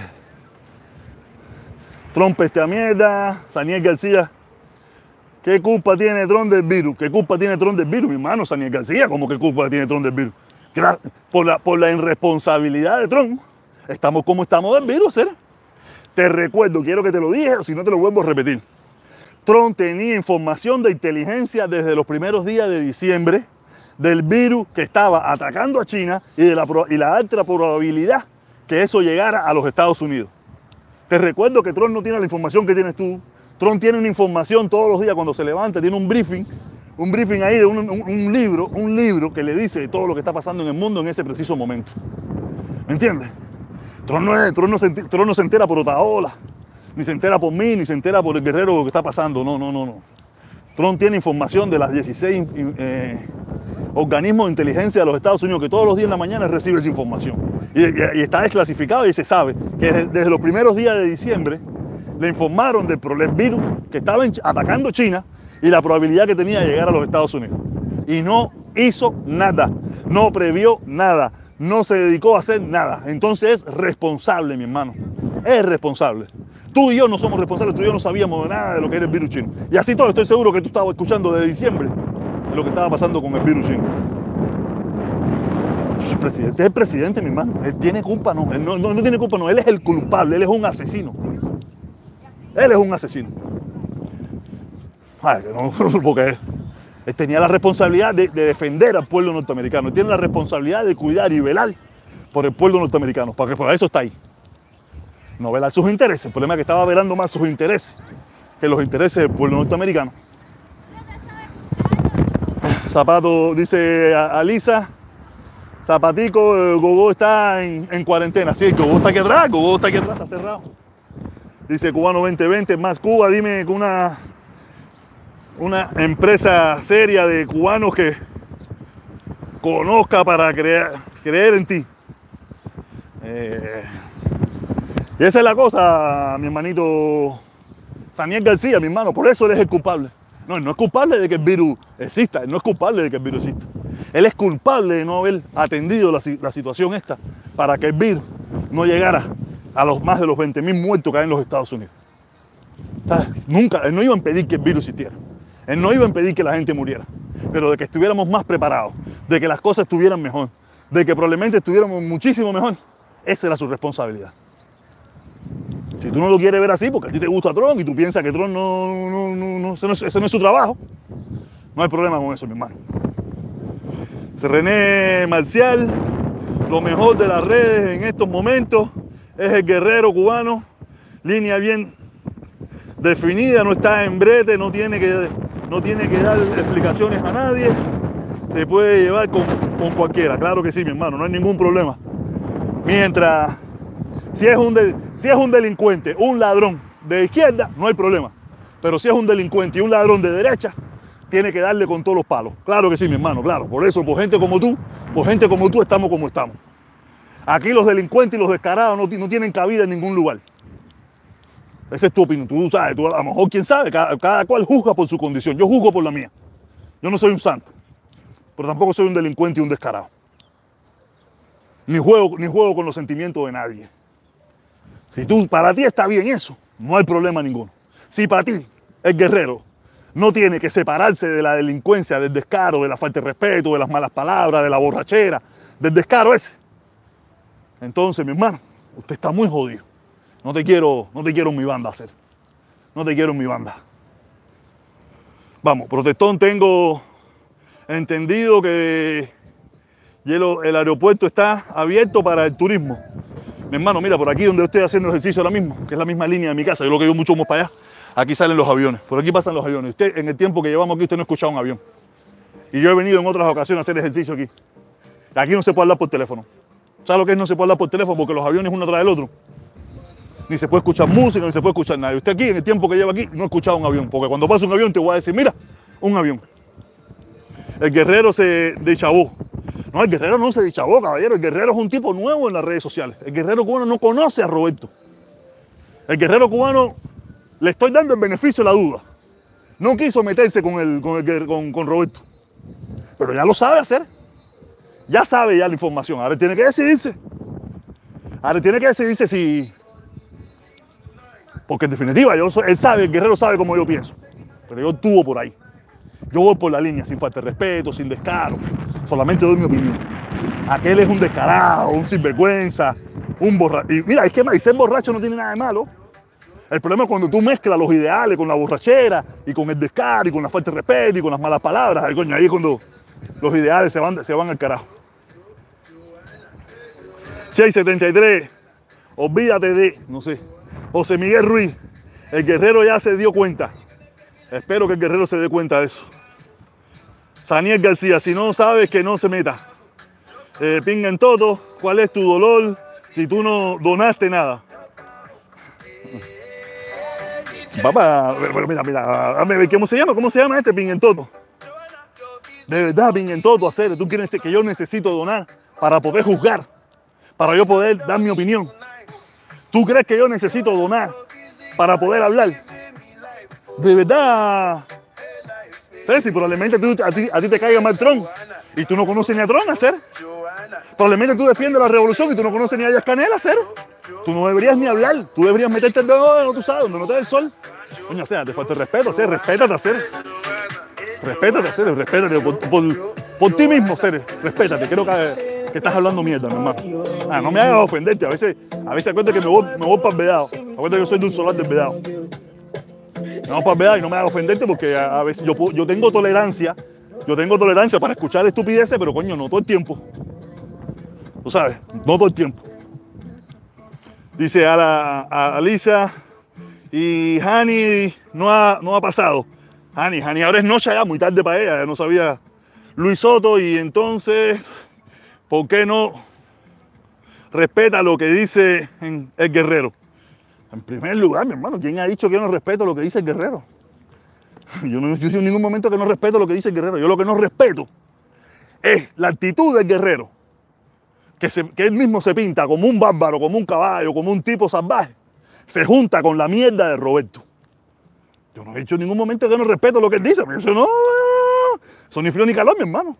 Trump esta mierda, Saniel García. ¿Qué culpa tiene Trump del virus? ¿Qué culpa tiene Trump del virus, mi hermano? Saniel García, ¿cómo que culpa tiene Trump del virus? Por la, por la irresponsabilidad de Trump, estamos como estamos del virus, ¿eh? Te recuerdo, quiero que te lo dije, o si no te lo vuelvo a repetir. Trump tenía información de inteligencia desde los primeros días de diciembre del virus que estaba atacando a China y, de la, y la alta probabilidad que eso llegara a los Estados Unidos. Te recuerdo que Trump no tiene la información que tienes tú. Trump tiene una información todos los días cuando se levanta, tiene un briefing, un briefing ahí de un, un, un libro, un libro que le dice todo lo que está pasando en el mundo en ese preciso momento. ¿Me entiendes? Trump no, es, Trump no, se, Trump no se entera por Otaola, ni se entera por mí, ni se entera por el guerrero lo que está pasando. No, no, no, no. Trump tiene información de las dieciséis eh, organismos de inteligencia de los Estados Unidos que todos los días en la mañana recibe esa información. Y, y, y está desclasificado y se sabe que desde, desde los primeros días de diciembre le informaron del problema virus que estaba atacando China y la probabilidad que tenía de llegar a los Estados Unidos. Y no hizo nada, no previó nada, no se dedicó a hacer nada. Entonces es responsable, mi hermano, es responsable. Tú y yo no somos responsables, tú y yo no sabíamos de nada de lo que era el virus chino. Y así todo, estoy seguro que tú estabas escuchando desde diciembre de lo que estaba pasando con el virus chino. El presidente es el presidente, mi hermano. Él tiene culpa, no. Él no, no, no tiene culpa, no. Él es el culpable, él es un asesino. Él es un asesino. Ay, no, porque él tenía la responsabilidad de, de defender al pueblo norteamericano. Él tiene la responsabilidad de cuidar y velar por el pueblo norteamericano, porque por eso está ahí. No velar sus intereses. El problema es que estaba velando más sus intereses que los intereses del pueblo norteamericano. Zapato, dice Alisa, Zapatico, el Gogó está en, en cuarentena. Sí, el Gogó está aquí atrás, el Gogó está aquí atrás, está cerrado. Dice Cubano veinte veinte, más Cuba, dime que una, una empresa seria de cubanos que conozca para creer, creer en ti. Eh, y esa es la cosa, mi hermanito Saniel García, mi hermano, por eso él es el culpable. No, él no es culpable de que el virus exista, él no es culpable de que el virus exista. Él es culpable de no haber atendido la, la situación esta para que el virus no llegara a los más de los veinte mil muertos que hay en los Estados Unidos. ¿Sabes? Nunca, él no iba a impedir que el virus existiera. Él no iba a impedir que la gente muriera. Pero de que estuviéramos más preparados, de que las cosas estuvieran mejor, de que probablemente estuviéramos muchísimo mejor, esa era su responsabilidad. Si tú no lo quieres ver así, porque a ti te gusta Trump y tú piensas que Trump no, no, no, no, ese no, ese no es su trabajo, no hay problema con eso, mi hermano. René Marcial, lo mejor de las redes en estos momentos es el guerrero cubano, línea bien definida, no está en brete, no tiene que, no tiene que dar explicaciones a nadie, se puede llevar con, con cualquiera, claro que sí, mi hermano, no hay ningún problema. Mientras, si es, un del, si es un delincuente, un ladrón de izquierda, no hay problema, pero si es un delincuente y un ladrón de derecha, tiene que darle con todos los palos. Claro que sí, mi hermano, claro. Por eso, por gente como tú, por gente como tú, estamos como estamos. Aquí los delincuentes y los descarados no, no tienen cabida en ningún lugar. Esa es tu opinión. Tú sabes, tú, a lo mejor, quién sabe, cada, cada cual juzga por su condición. Yo juzgo por la mía. Yo no soy un santo, pero tampoco soy un delincuente y un descarado. Ni juego, ni juego con los sentimientos de nadie. Si tú, para ti está bien eso, no hay problema ninguno. Si para ti, el guerrero, no tiene que separarse de la delincuencia, del descaro, de la falta de respeto, de las malas palabras, de la borrachera, del descaro ese, entonces, mi hermano, usted está muy jodido. No te quiero, no te quiero en mi banda hacer. No te quiero en mi banda. Vamos, protestón, tengo entendido que el aeropuerto está abierto para el turismo. Mi hermano, mira, por aquí donde yo estoy haciendo ejercicio ahora mismo, que es la misma línea de mi casa, yo lo que yo mucho más para allá, aquí salen los aviones, por aquí pasan los aviones. Usted, en el tiempo que llevamos aquí, usted no ha escuchado un avión. Y yo he venido en otras ocasiones a hacer ejercicio aquí. Aquí no se puede hablar por teléfono. ¿Sabes lo que es no se puede hablar por teléfono? Porque los aviones uno tras del otro. Ni se puede escuchar música, ni se puede escuchar nada. Usted aquí, en el tiempo que lleva aquí, no ha escuchado un avión. Porque cuando pasa un avión te voy a decir, mira, un avión. El guerrero se deschavó. No, el guerrero no se dichavó, caballero. El guerrero es un tipo nuevo en las redes sociales. El guerrero cubano no conoce a Roberto. El guerrero cubano le estoy dando el beneficio de la duda. No quiso meterse con, el, con, el, con, con Roberto. Pero ya lo sabe hacer. Ya sabe ya la información. Ahora tiene que decidirse. Ahora tiene que decidirse si... Porque en definitiva, yo, él sabe, el guerrero sabe cómo yo pienso. Pero yo actúo por ahí. Yo voy por la línea, sin falta de respeto, sin descaro. Solamente doy mi opinión. Aquel es un descarado, un sinvergüenza, un borracho. Y mira, es que ser borracho no tiene nada de malo. El problema es cuando tú mezclas los ideales con la borrachera y con el descaro y con la falta de respeto y con las malas palabras. Ahí, coño, ahí es cuando los ideales se van, se van al carajo. seis setenta y tres, olvídate de, no sé, José Miguel Ruiz. El guerrero ya se dio cuenta. Espero que el guerrero se dé cuenta de eso. Saniel García, si no sabes, que no se meta. Eh, pinga en todo, ¿cuál es tu dolor si tú no donaste nada? Papá, mira, mira, ¿cómo se llama? ¿Cómo se llama este pinga en todo? De verdad, pinga en todo, hacer. Tú quieres que yo necesito donar para poder juzgar, para yo poder dar mi opinión. ¿Tú crees que yo necesito donar para poder hablar? De verdad. Ceci, probablemente tú, a, ti, a ti te caiga mal Trump y tú no conoces ni a Trump, hacer. Probablemente tú defiendes la revolución y tú no conoces ni a Díaz Canel, hacer. Tú no deberías ni hablar, tú deberías meterte el dedo, no tú sabes, donde no te da el sol. Coño, o sea, te falta el respeto, hacer, respétate, hacer. Respétate, hacer, respétate por, por, por ti mismo, hacer, respétate. Creo que, que estás hablando mierda, mi hermano. Ah, no me hagas ofenderte, a veces, a veces acuérdate que me voy, me voy para el vedado. Acuérdate que yo soy de un solar del vedado. Me voy para el vedado y no me hagas ofenderte porque a, a veces yo, yo tengo tolerancia, yo tengo tolerancia para escuchar estupideces, pero coño, no todo el tiempo. Tú sabes, no todo el tiempo. Dice a, la, a Alisa y Hani no ha, no ha pasado. Hani, Hani ahora es noche ya, muy tarde para ella, ya no sabía Luis Soto y entonces, ¿por qué no respeta lo que dice el guerrero? En primer lugar, mi hermano, ¿quién ha dicho que yo no respeto lo que dice el guerrero? Yo no yo en ningún momento que no respeto lo que dice el guerrero. Yo lo que no respeto es la actitud del guerrero. Que, se, que él mismo se pinta como un bárbaro, como un caballo, como un tipo salvaje. Se junta con la mierda de Roberto. Yo no he dicho en ningún momento que no respeto lo que él dice. Eso no, eso ni frío ni calor, mi hermano.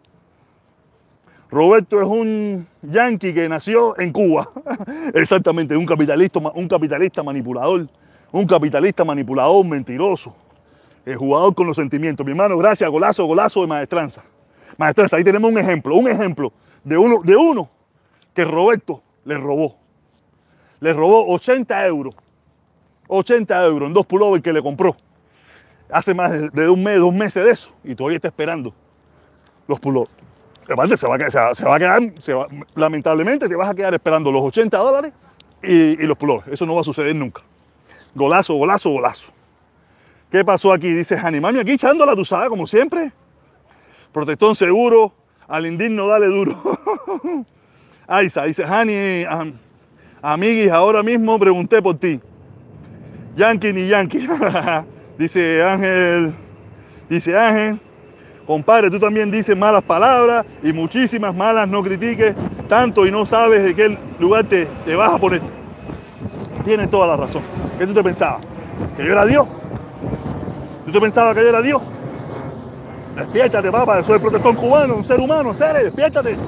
Roberto es un yanqui que nació en Cuba. Exactamente, un capitalista, un capitalista manipulador. Un capitalista manipulador, mentiroso. El jugador con los sentimientos. Mi hermano, gracias, golazo, golazo de Maestranza. Maestranza, ahí tenemos un ejemplo, un ejemplo de uno, de uno que Roberto le robó. Le robó ochenta euros. ochenta euros en dos pullovers que le compró. Hace más de un mes, dos meses de eso. Y todavía está esperando los pullovers. Aparte, se va a quedar, se va, se va a quedar se va, lamentablemente te vas a quedar esperando los ochenta dólares y, y los pullovers. Eso no va a suceder nunca. Golazo, golazo, golazo. ¿Qué pasó aquí? Dice Hani, mami, aquí echándola, tú sabes, como siempre. Protestón seguro, al indigno dale duro. Aiza, dice Hani, am, amiguis, ahora mismo pregunté por ti. Yankee ni Yankee. Dice Ángel, dice Ángel, compadre, tú también dices malas palabras y muchísimas malas, no critiques tanto y no sabes de qué lugar te, te vas a poner. Tienes toda la razón. ¿Qué tú te pensabas? ¿Que yo era Dios? ¿Tú te pensabas que yo era Dios? Despiértate, papá, soy el protestón cubano, un ser humano, seres, despiértate.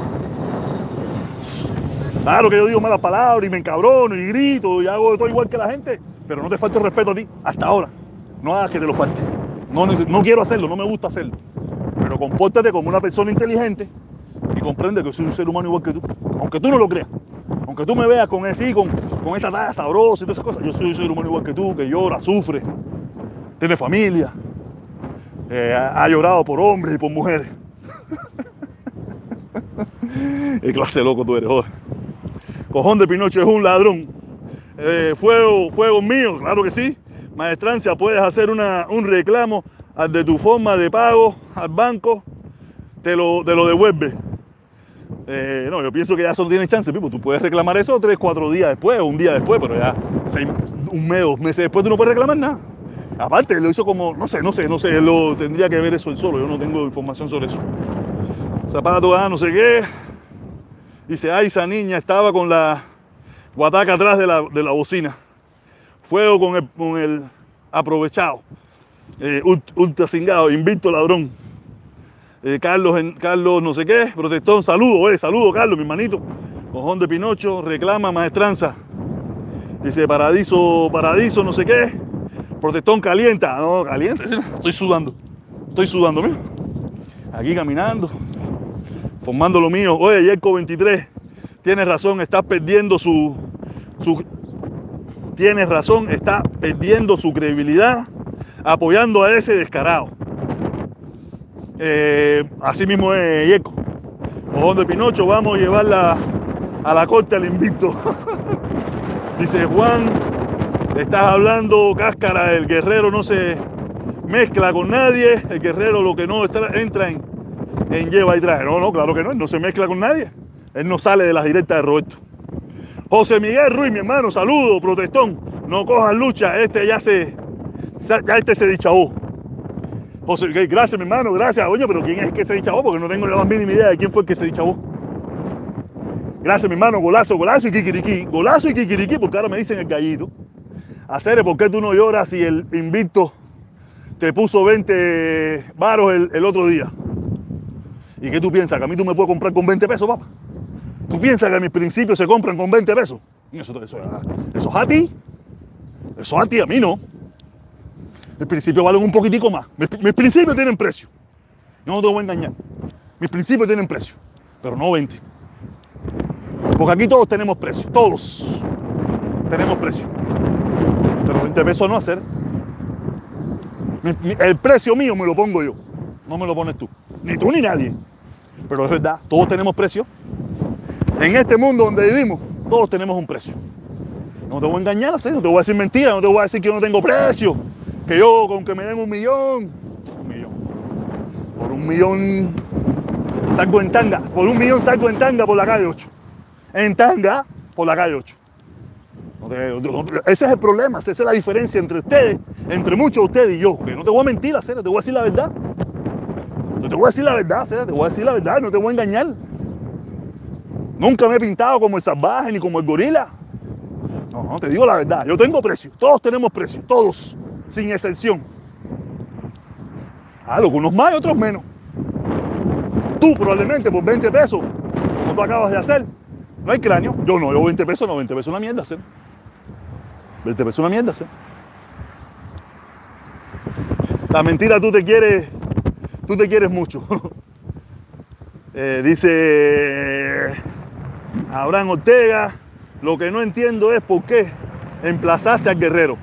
Claro que yo digo malas palabras y me encabrono y grito y hago todo igual que la gente, pero no te falta el respeto a ti, hasta ahora. No hagas que te lo falte. No, no quiero hacerlo, no me gusta hacerlo. Pero compórtate como una persona inteligente y comprende que soy un ser humano igual que tú, aunque tú no lo creas. Aunque tú me veas con así, con, con esta talla sabrosa y todas esas cosas, yo soy un ser humano igual que tú, que llora, sufre, tiene familia, eh, ha, ha llorado por hombres y por mujeres. Qué clase de loco tú eres, joder. Cojón de Pinocho es un ladrón. Eh, fuego, fuego mío, claro que sí. Maestrancia, puedes hacer una, un reclamo de tu forma de pago al banco, te lo, te lo devuelve. Eh, no, yo pienso que ya solo tienes chance, Pipo. Tú puedes reclamar eso tres, cuatro días después o un día después, pero ya seis, un mes, dos meses después tú no puedes reclamar nada. Aparte, lo hizo como, no sé, no sé, no sé, él lo tendría que ver eso él solo, yo no tengo información sobre eso. zapatos, ah, no sé qué. Dice, ay, esa niña estaba con la guataca atrás de la, de la bocina. Fuego con el, con el aprovechado. Eh, ultra cingado, invicto ladrón. Eh, Carlos, Carlos no sé qué, protestón, saludo, eh, saludo Carlos, mi hermanito. Cojón de Pinocho, reclama maestranza. Dice, paradiso, paradiso, no sé qué. Protestón calienta, no, caliente, estoy sudando, estoy sudando, mira. Aquí caminando, formando lo mío. Oye, Yerko veintitrés, tienes razón, estás perdiendo su, su, tienes razón, está perdiendo su credibilidad apoyando a ese descarado. Eh, así mismo es Yerko. Cojón de Pinocho, vamos a llevarla a la corte al invicto. Dice Juan, estás hablando cáscara, el guerrero no se mezcla con nadie, el guerrero lo que no está, entra en, en lleva y trae. No, no, claro que no, él no se mezcla con nadie, él no sale de las directas de Roberto. José Miguel Ruiz, mi hermano, saludo, protestón, no cojas lucha, este ya se, ya este se dichabó. José Miguel, gracias mi hermano, gracias, oye, pero ¿quién es el que se dichabó? Porque no tengo la más mínima idea de quién fue el que se dichabó. Gracias, mi hermano, golazo, golazo y kikiriki. Golazo y kikiriki, porque ahora me dicen el gallito. Acere, ¿por qué tú no lloras si el invicto te puso veinte varos el, el otro día? ¿Y qué tú piensas? ¿Que a mí tú me puedes comprar con veinte pesos, papá? ¿Tú piensas que mis principios se compran con veinte pesos? Eso, eso, eso es a ti. Eso es a ti, a mí no. Mis principios valen un poquitico más. Mis, mis principios tienen precio. No te voy a engañar. Mis principios tienen precio, pero no veinte. Porque aquí todos tenemos precio, todos tenemos precio. Pero veinte pesos no hacer. Mi, mi, el precio mío me lo pongo yo, no me lo pones tú. Ni tú ni nadie. Pero es verdad, todos tenemos precio. En este mundo donde vivimos, todos tenemos un precio. No te voy a engañar, ¿sí? No te voy a decir mentiras, no te voy a decir que yo no tengo precio. Que yo con que me den un millón, un millón. Por un millón salgo en tanga, por un millón salgo en tanga por la calle ocho. En tanga por la calle ocho. Ese es el problema, esa es la diferencia entre ustedes, entre muchos de ustedes y yo. Que no te voy a mentir, Acera, te voy a decir la verdad. No te voy a decir la verdad, Acera, te voy a decir la verdad, no te voy a engañar. Nunca me he pintado como el salvaje ni como el gorila. No, no, te digo la verdad, yo tengo precio, todos tenemos precio, todos, sin excepción. Ah, algunos más y otros menos. Tú probablemente por veinte pesos, como tú acabas de hacer, no hay cráneo. Yo no, yo veinte pesos no, veinte pesos es una mierda hacer. veinte pesos es una mierda hacer. La mentira tú te quieres, tú te quieres mucho. eh, dice Abraham Ortega, lo que no entiendo es por qué emplazaste al guerrero.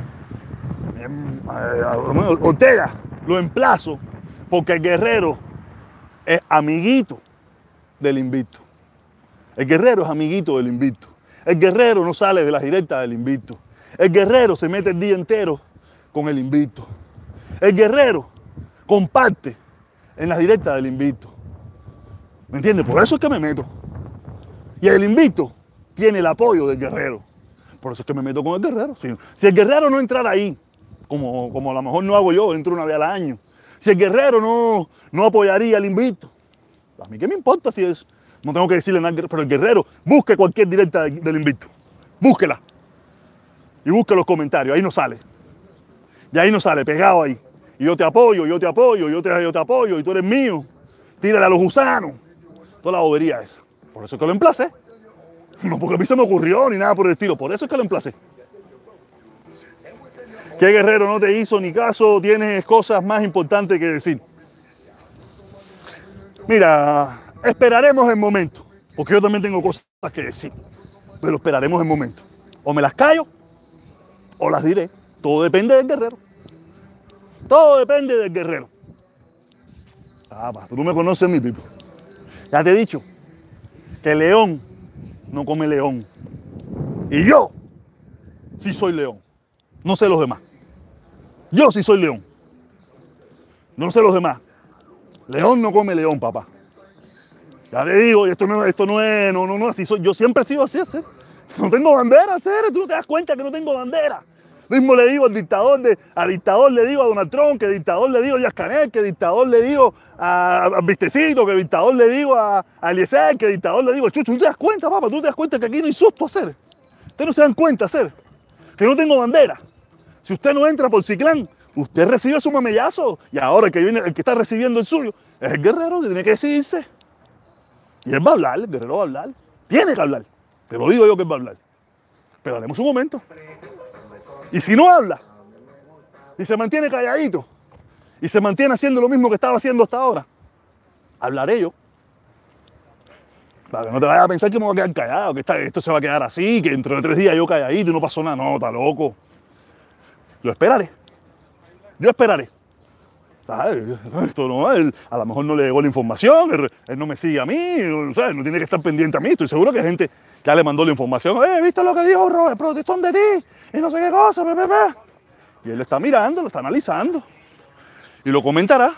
Ortega, lo emplazo porque el guerrero es amiguito del invicto. El guerrero es amiguito del invicto. El guerrero no sale de las directas del invicto. El guerrero se mete el día entero con el invicto. El guerrero comparte en las directas del invicto. ¿Me entiendes? Por eso es que me meto. Y el invicto tiene el apoyo del guerrero. Por eso es que me meto con el guerrero. Si, si el guerrero no entrara ahí, como, como a lo mejor no hago yo, entro una vez al año. Si el guerrero no, no apoyaría al invicto, a mí qué me importa si es. No tengo que decirle nada, pero el guerrero busque cualquier directa del invicto. Búsquela. Y busque los comentarios, ahí no sale. Y ahí no sale, pegado ahí. Y yo te apoyo, yo te apoyo, yo te, yo te apoyo, y tú eres mío. Tírale a los gusanos. Toda la bobería esa. Por eso es que lo emplacé. No porque a mí se me ocurrió ni nada por el estilo. Por eso es que lo emplacé. ¿Qué guerrero no te hizo ni caso? Tienes cosas más importantes que decir. Mira, esperaremos el momento. Porque yo también tengo cosas que decir. Pero esperaremos el momento. O me las callo o las diré. Todo depende del guerrero. Todo depende del guerrero. Ah, pa, tú no me conoces, mi pipo. Ya te he dicho que león no come león. Y yo sí soy león. No sé los demás. Yo sí soy león. No sé los demás. León no come león, papá. Ya te digo, esto no, esto no es, no, no, no, así soy. Yo siempre he sido así, hacer. No tengo bandera, hacer. Tú no te das cuenta que no tengo bandera. mismo le digo al dictador, de, al dictador le digo a Donald Trump, que dictador le digo a Díaz Canel, que dictador le digo a, a Vistecito, que dictador le digo a, a Eliezer, que dictador le digo a Chucho. ¿Tú te das cuenta, papá? ¿Tú te das cuenta que aquí no hay susto a hacer? Ustedes no se dan cuenta hacer. Que no tengo bandera. Si usted no entra por Ciclán, usted recibe su mamellazo. Y ahora el que, viene, el que está recibiendo el suyo es el guerrero que tiene que decidirse. Y él va a hablar, el guerrero va a hablar. Tiene que hablar. Te lo digo yo que él va a hablar. Pero haremos un momento. Y si no habla, y se mantiene calladito, y se mantiene haciendo lo mismo que estaba haciendo hasta ahora, hablaré yo. Para que no te vayas a pensar que me voy a quedar callado, que esta, esto se va a quedar así, que dentro de tres días yo calladito y no pasó nada. No, está loco. Yo esperaré. Yo esperaré. ¿Sabes? Esto no, él, a lo mejor no le llegó la información, él, él no me sigue a mí, ¿sabes? No tiene que estar pendiente a mí. Estoy seguro que hay gente que ya le mandó la información. Eh, ¿viste lo que dijo Robert? Protestón de ti y no sé qué cosa, pe, pe, pe. Y él lo está mirando, lo está analizando y lo comentará.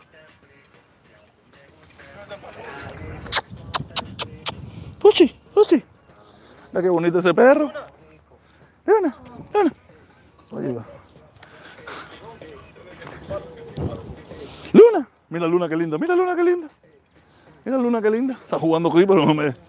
Puchi, Puchi. Mira qué bonito ese perro. Mira, mira. Ayuda. Luna, mira Luna qué linda, mira Luna qué linda. Mira Luna qué linda. Está jugando aquí, pero no me...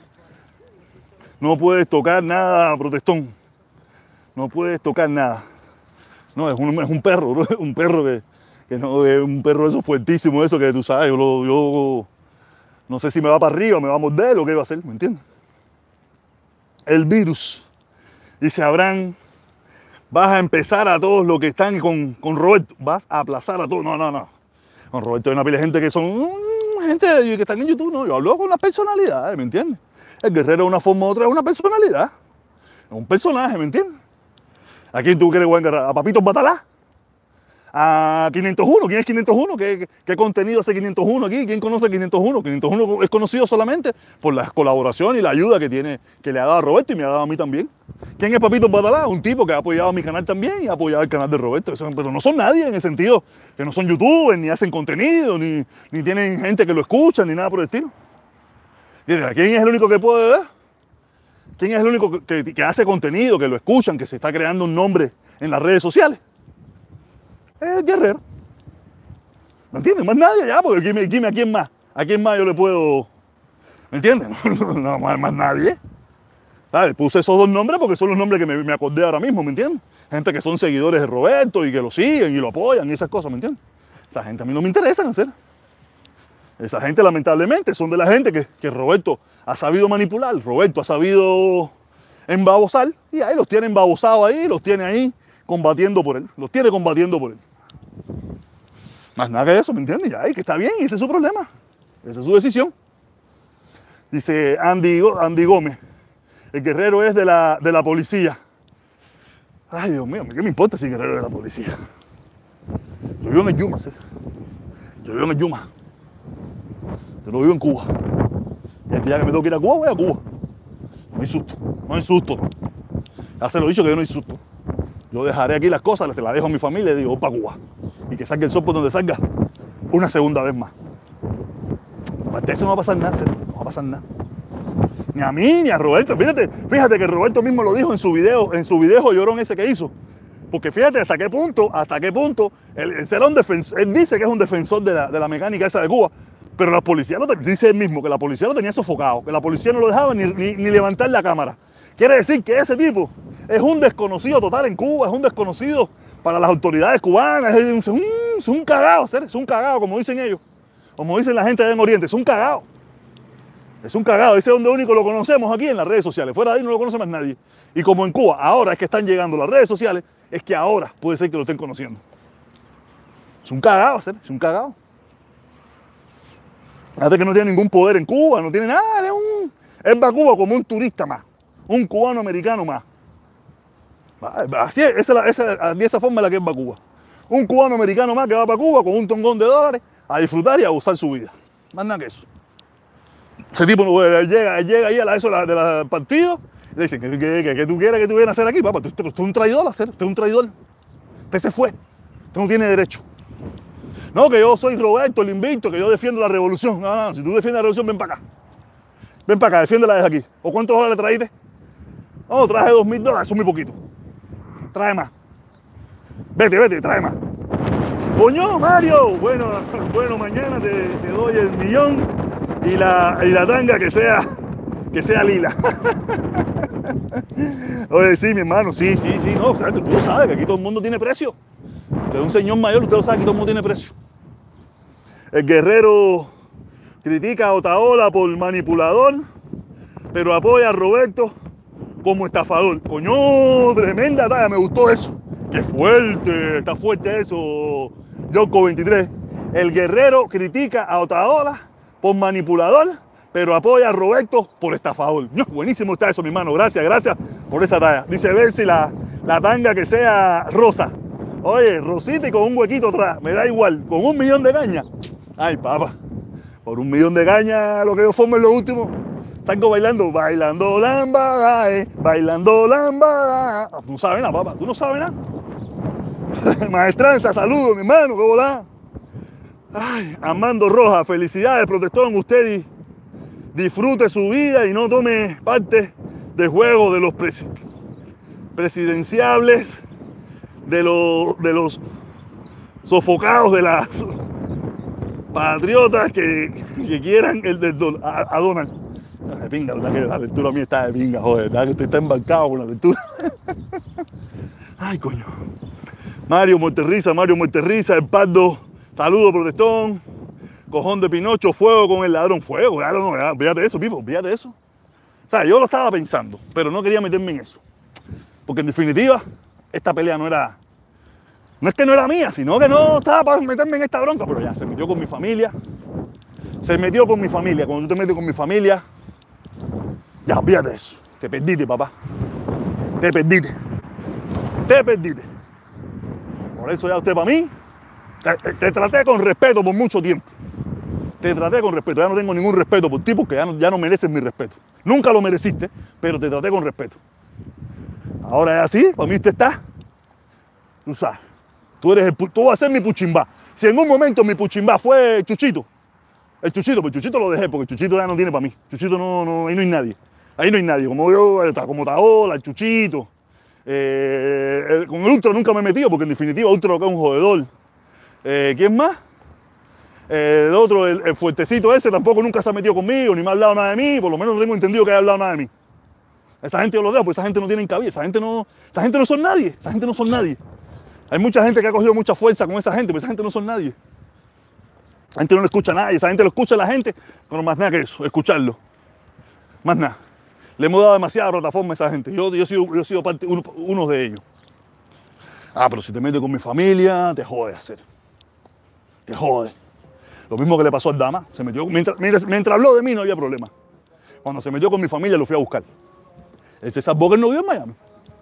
No puedes tocar nada, protestón. No puedes tocar nada. No, es un, es un perro, ¿no? Un perro que, que no es un perro eso fuertísimo, eso que tú sabes, yo, lo, yo no sé si me va para arriba, me va a morder o qué va a hacer, ¿me entiendes? El virus. Dice Abraham, vas a empezar a todos los que están con, con Roberto, vas a aplazar a todos. No, no, no. Con Roberto hay una pila de gente que son mmm, gente que están en YouTube, no, yo hablo con las personalidades, ¿me entiendes? El guerrero de una forma u otra es una personalidad, es un personaje, ¿me entiendes? ¿A quién tú quieres agarrar? ¿A Papito Batalá? ¿A quinientos uno? ¿Quién es quinientos uno? ¿Qué, qué, qué contenido hace quinientos uno aquí? ¿Quién conoce quinientos uno? quinientos uno es conocido solamente por la colaboración y la ayuda que, tiene, que le ha dado a Roberto y me ha dado a mí también. ¿Quién es Papito Batalá? Un tipo que ha apoyado a mi canal también y ha apoyado el canal de Roberto. Eso, pero no son nadie en el sentido que no son youtubers, ni hacen contenido, ni, ni tienen gente que lo escucha, ni nada por el estilo. ¿Quién es el único que puede ver? ¿Quién es el único que, que, que hace contenido, que lo escuchan, que se está creando un nombre en las redes sociales? Es el guerrero. ¿Me entiendes? Más nadie ya, porque dime, dime a quién más. ¿A quién más yo le puedo...? ¿Me entiendes? No, no más, más nadie. ¿Sabes? Puse esos dos nombres porque son los nombres que me, me acordé ahora mismo, ¿me entiendes? Gente que son seguidores de Roberto y que lo siguen y lo apoyan y esas cosas, ¿me entiendes? Esa gente a mí no me interesa hacer. Esa gente, lamentablemente, son de la gente que, que Roberto ha sabido manipular, Roberto ha sabido embabosar y ahí los tiene embabosados ahí, los tiene ahí combatiendo por él, los tiene combatiendo por él. Más nada que eso, ¿me entiendes? Ya, y que está bien, y ese es su problema, esa es su decisión. Dice Andy, Andy Gómez, el guerrero es de la, de la policía. Ay, Dios mío, ¿qué me importa si el guerrero es de la policía? Yo vivo en el Yuma, ¿sí? Yo vivo en el Yuma. Yo no vivo en Cuba. Y el día que me tengo que ir a Cuba, voy a Cuba. No hay susto, no hay susto. Ya se lo he dicho que yo no hay susto. Yo dejaré aquí las cosas, se las dejo a mi familia y digo, para Cuba. Y que salga el sol por donde salga una segunda vez más. Aparte de eso no va a pasar nada, ¿cierto? No va a pasar nada. Ni a mí, ni a Roberto. Fíjate, fíjate que Roberto mismo lo dijo en su video, en su video llorón ese que hizo. Porque fíjate hasta qué punto, hasta qué punto, él, él, será un defensor, él dice que es un defensor de la, de la mecánica esa de Cuba. Pero la policía, lo dice él mismo, que la policía lo tenía sofocado, que la policía no lo dejaba ni, ni, ni levantar la cámara. Quiere decir que ese tipo es un desconocido total en Cuba, es un desconocido para las autoridades cubanas, es un, es un cagado, es un cagado, como dicen ellos, como dicen la gente de en Oriente, es un cagado. Es un cagado, ese es donde único lo conocemos aquí en las redes sociales, fuera de ahí no lo conoce más nadie. Y como en Cuba ahora es que están llegando las redes sociales, es que ahora puede ser que lo estén conociendo. Es un cagado, es un cagado. Fíjate que no tiene ningún poder en Cuba, no tiene nada, es un, él va a Cuba como un turista más, un cubano americano más. Así es, esa, esa, de esa forma es la que él va a Cuba. Un cubano americano más que va para Cuba con un tongón de dólares a disfrutar y a gozar su vida. Más nada que eso. Ese tipo él llega, él llega ahí a la, eso del la partido y le dicen, ¿qué, qué, qué, qué tú quieres que tú vienes a hacer aquí, papá? Usted es un traidor, hacer, usted es un traidor. Usted se fue, usted no tiene derecho. No, que yo soy Roberto, el invicto, que yo defiendo la revolución. No, no, si tú defiendes la revolución, ven para acá. Ven para acá, defiéndela desde aquí. ¿O cuántos dólares le traíste? No, traje dos mil dólares, son muy poquitos. Trae más. Vete, vete, trae más. Coño, Mario. Bueno, bueno, mañana te, te doy el millón y la, y la tanga que sea, que sea lila. Oye, sí, mi hermano, sí, sí, sí, no, o sea, tú lo sabes que aquí todo el mundo tiene precio. Usted es un señor mayor, usted lo sabe, aquí todo el mundo tiene precio. El guerrero critica a Otaola por manipulador, pero apoya a Roberto como estafador. Coño, tremenda talla, me gustó eso. Qué fuerte, está fuerte eso, Yoko veintitrés. El guerrero critica a Otaola por manipulador, pero apoya a Roberto por estafador. No, buenísimo está eso, mi hermano. Gracias, gracias por esa talla. Dice, ver si la, la tanga que sea rosa. Oye, rosita y con un huequito atrás. Me da igual, con un millón de cañas. Ay, papá, por un millón de cañas, lo que yo formo en lo último, salgo bailando, bailando lambada, bailando lambada. Tú no sabes nada, papá, tú no sabes nada. Maestranza, saludos, mi hermano, qué volá. Ay, Armando Rojas, felicidades, protestón, usted y disfrute su vida y no tome parte de juegos de los pres presidenciables, de los, de los sofocados de las patriotas que, que quieran el del a, a Donald. De pinga, ¿verdad? Que la lectura mía está de pinga, joder, ¿verdad? Que usted está embarcado con la lectura. Ay, coño. Mario Monterrisa, Mario Monterrisa, el Pardo, saludo, protestón. Cojón de Pinocho, fuego con el ladrón, fuego, claro, no, ya, fíjate de eso, Pipo, fíjate de eso. O sea, yo lo estaba pensando, pero no quería meterme en eso. Porque en definitiva, esta pelea no era, no es que no era mía, sino que no estaba para meterme en esta bronca, pero ya, se metió con mi familia, se metió con mi familia. Cuando tú te metes con mi familia, ya, fíjate de eso, te perdiste, papá, te perdiste, te perdiste. Por eso ya usted para mí, te, te, te traté con respeto por mucho tiempo. Te traté con respeto, ya no tengo ningún respeto por ti porque ya no, ya no mereces mi respeto. Nunca lo mereciste, pero te traté con respeto. Ahora es así, para mí usted está, tú sabes, tú eres el, tú vas a ser mi puchimbá. Si en un momento mi puchimbá fue Chuchito, el Chuchito, pues Chuchito lo dejé porque Chuchito ya no tiene para mí. Chuchito no, no, ahí no hay nadie, ahí no hay nadie, como yo, como Taola, el Chuchito. Eh, el, con el Ultra nunca me he metido porque en definitiva Ultra lo que es un jodedor. Eh, ¿Quién más? El otro, el, el fuertecito ese, tampoco nunca se ha metido conmigo, ni me ha hablado nada de mí, por lo menos no tengo entendido que haya hablado nada de mí. Esa gente yo lo dejo, porque esa gente no tiene cabida, esa gente no, esa gente no son nadie, esa gente no son nadie. Hay mucha gente que ha cogido mucha fuerza con esa gente, pero esa gente no son nadie. La gente no le escucha a nadie, esa gente lo escucha a la gente, pero más nada que eso, escucharlo. Más nada. Le hemos dado demasiada plataforma a esa gente, yo, yo, he, sido, yo he sido parte, uno, uno de ellos. Ah, pero si te metes con mi familia, te jode hacer. Te jode. Lo mismo que le pasó al Dama, se metió, mientras, mientras, mientras habló de mí no había problema. Cuando se metió con mi familia lo fui a buscar. Él se salvó que él no vive en Miami.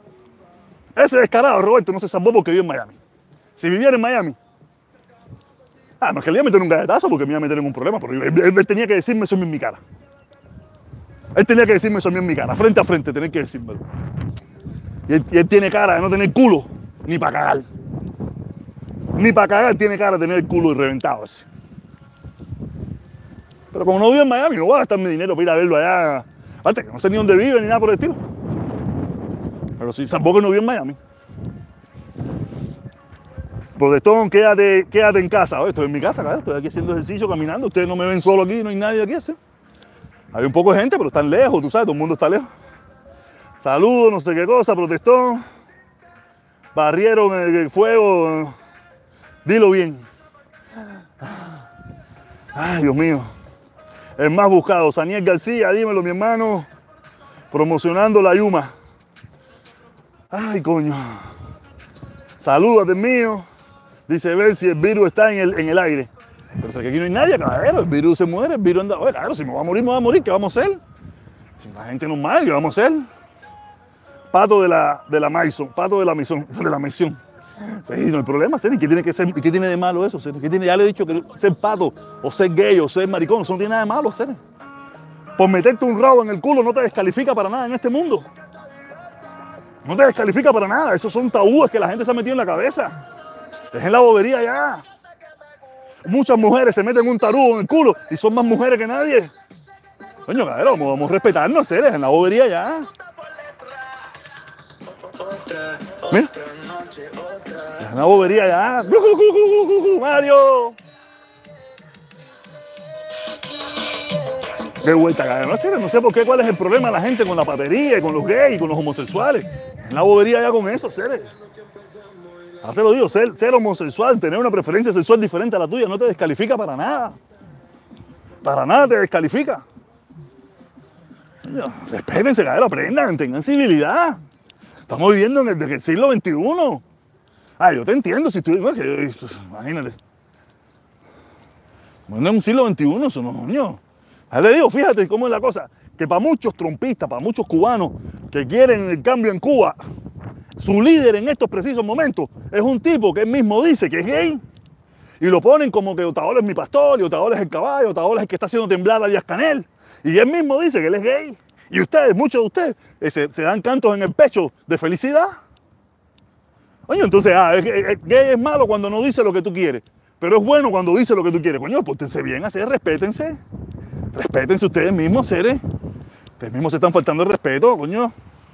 Ese descarado Roberto no se salvó porque vive en Miami. Si viviera en Miami, ah, no es que le iba a meter un galletazo porque me iba a meter en un problema, pero él, él, él tenía que decirme eso en mi cara. Él tenía que decirme eso en mi cara, frente a frente, tenía que decírmelo. Y él, y él tiene cara de no tener culo, ni para cagar. Ni para cagar tiene cara de tener el culo reventado así. Pero como no vivo en Miami, no voy a gastar mi dinero para ir a verlo allá. Aparte, que no sé ni dónde vive ni nada por el estilo. Pero sí, tampoco no vivo en Miami. Protestón, quédate, quédate en casa. Oye, estoy en mi casa, claro, estoy aquí haciendo ejercicio, caminando. Ustedes no me ven solo aquí, no hay nadie aquí. ¿sí? Hay un poco de gente, pero están lejos, tú sabes, todo el mundo está lejos. Saludos, no sé qué cosa, protestón. Barrieron el fuego. Dilo bien. Ay, Dios mío. El más buscado, Saniel García, dímelo, mi hermano. Promocionando la Yuma. Ay, coño. Salúdate, mío. Dice, ver si el virus está en el, en el aire. Pero es que aquí no hay nadie, claro. El virus se muere, el virus anda. Oye, claro, si me va a morir, me va a morir. ¿Qué vamos a hacer? Si la gente normal, ¿qué vamos a hacer? Pato de la, de la Maison, pato de la misión, de la misión. Sí, no hay problema, ¿sí? ¿Qué tiene que ser, qué tiene de malo eso? ¿Sí? ¿Qué tiene? Ya le he dicho que ser pato, o ser gay, o ser maricón, eso no tiene nada de malo, ¿sí? Por meterte un rabo en el culo no te descalifica para nada en este mundo. No te descalifica para nada, esos son tabúes que la gente se ha metido en la cabeza. Dejen la bobería ya. Muchas mujeres se meten un tarugo en el culo y son más mujeres que nadie. Coño, cabrón, vamos, vamos a respetarnos, ¿sí? Dejen la bobería ya. Mira. Una bobería ya. Mario. Qué vuelta, cara. No sé, no sé por qué, cuál es el problema de la gente con la patería y con los gays y con los homosexuales. Una bobería ya con eso, seres. Ahora te lo digo, ser, ser homosexual, tener una preferencia sexual diferente a la tuya, no te descalifica para nada. Para nada te descalifica. Respétense, cabrón, aprendan, tengan civilidad. Estamos viviendo en el, en el siglo veintiuno. Ah, yo te entiendo, si tú... Imagínate. Bueno, en un siglo veintiuno, eso no, coño. Ya le digo, fíjate cómo es la cosa, que para muchos trompistas, para muchos cubanos que quieren el cambio en Cuba, su líder en estos precisos momentos es un tipo que él mismo dice que es gay y lo ponen como que Otaola es mi pastor y Otaola es el caballo, Otaola es el que está haciendo temblar a Díaz Canel y él mismo dice que él es gay y ustedes, muchos de ustedes, eh, se, se dan cantos en el pecho de felicidad. Oye, entonces, ah, es, es, gay es malo cuando no dice lo que tú quieres, pero es bueno cuando dice lo que tú quieres. Coño, pórtense bien, así, respétense. Respétense ustedes mismos, seres. Ustedes mismos se están faltando el respeto, coño.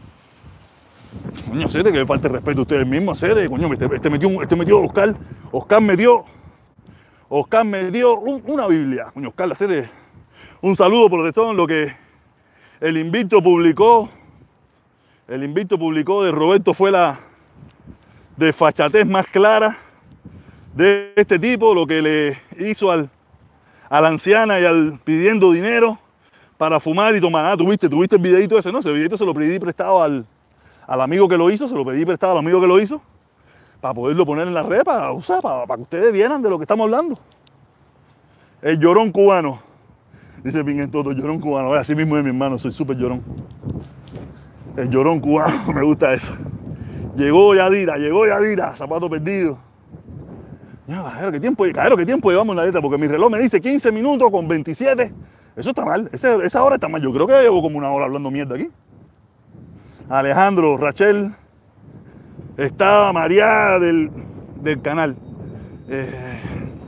Coño, seres, que le falte el respeto a ustedes mismos, seres. Coño, este, este metió, este metió Oscar. Oscar me dio. Oscar me dio un, una Biblia. Coño, Oscar, la serie. Un saludo por todo lo que el Invicto publicó. El Invicto publicó de Roberto fue la desfachatez más clara de este tipo, lo que le hizo al a la anciana y al pidiendo dinero para fumar y tomar. Ah, tuviste, tuviste el videito ese, ¿no? Ese videito se lo pedí prestado al, al amigo que lo hizo, se lo pedí prestado al amigo que lo hizo, para poderlo poner en la red, para usar, para, para que ustedes vieran de lo que estamos hablando. El llorón cubano, dice Pingentoto, llorón cubano. Así mismo es mi hermano, soy súper llorón. El llorón cubano, me gusta eso. Llegó Yadira, llegó Yadira, zapato perdido. Ya, cajero, ¿qué tiempo, cajero, ¿qué tiempo llevamos en la letra? Porque mi reloj me dice quince minutos con veintisiete. Eso está mal, Ese, esa hora está mal. Yo creo que llevo como una hora hablando mierda aquí. Alejandro, Rachel, está María del, del canal. Eh,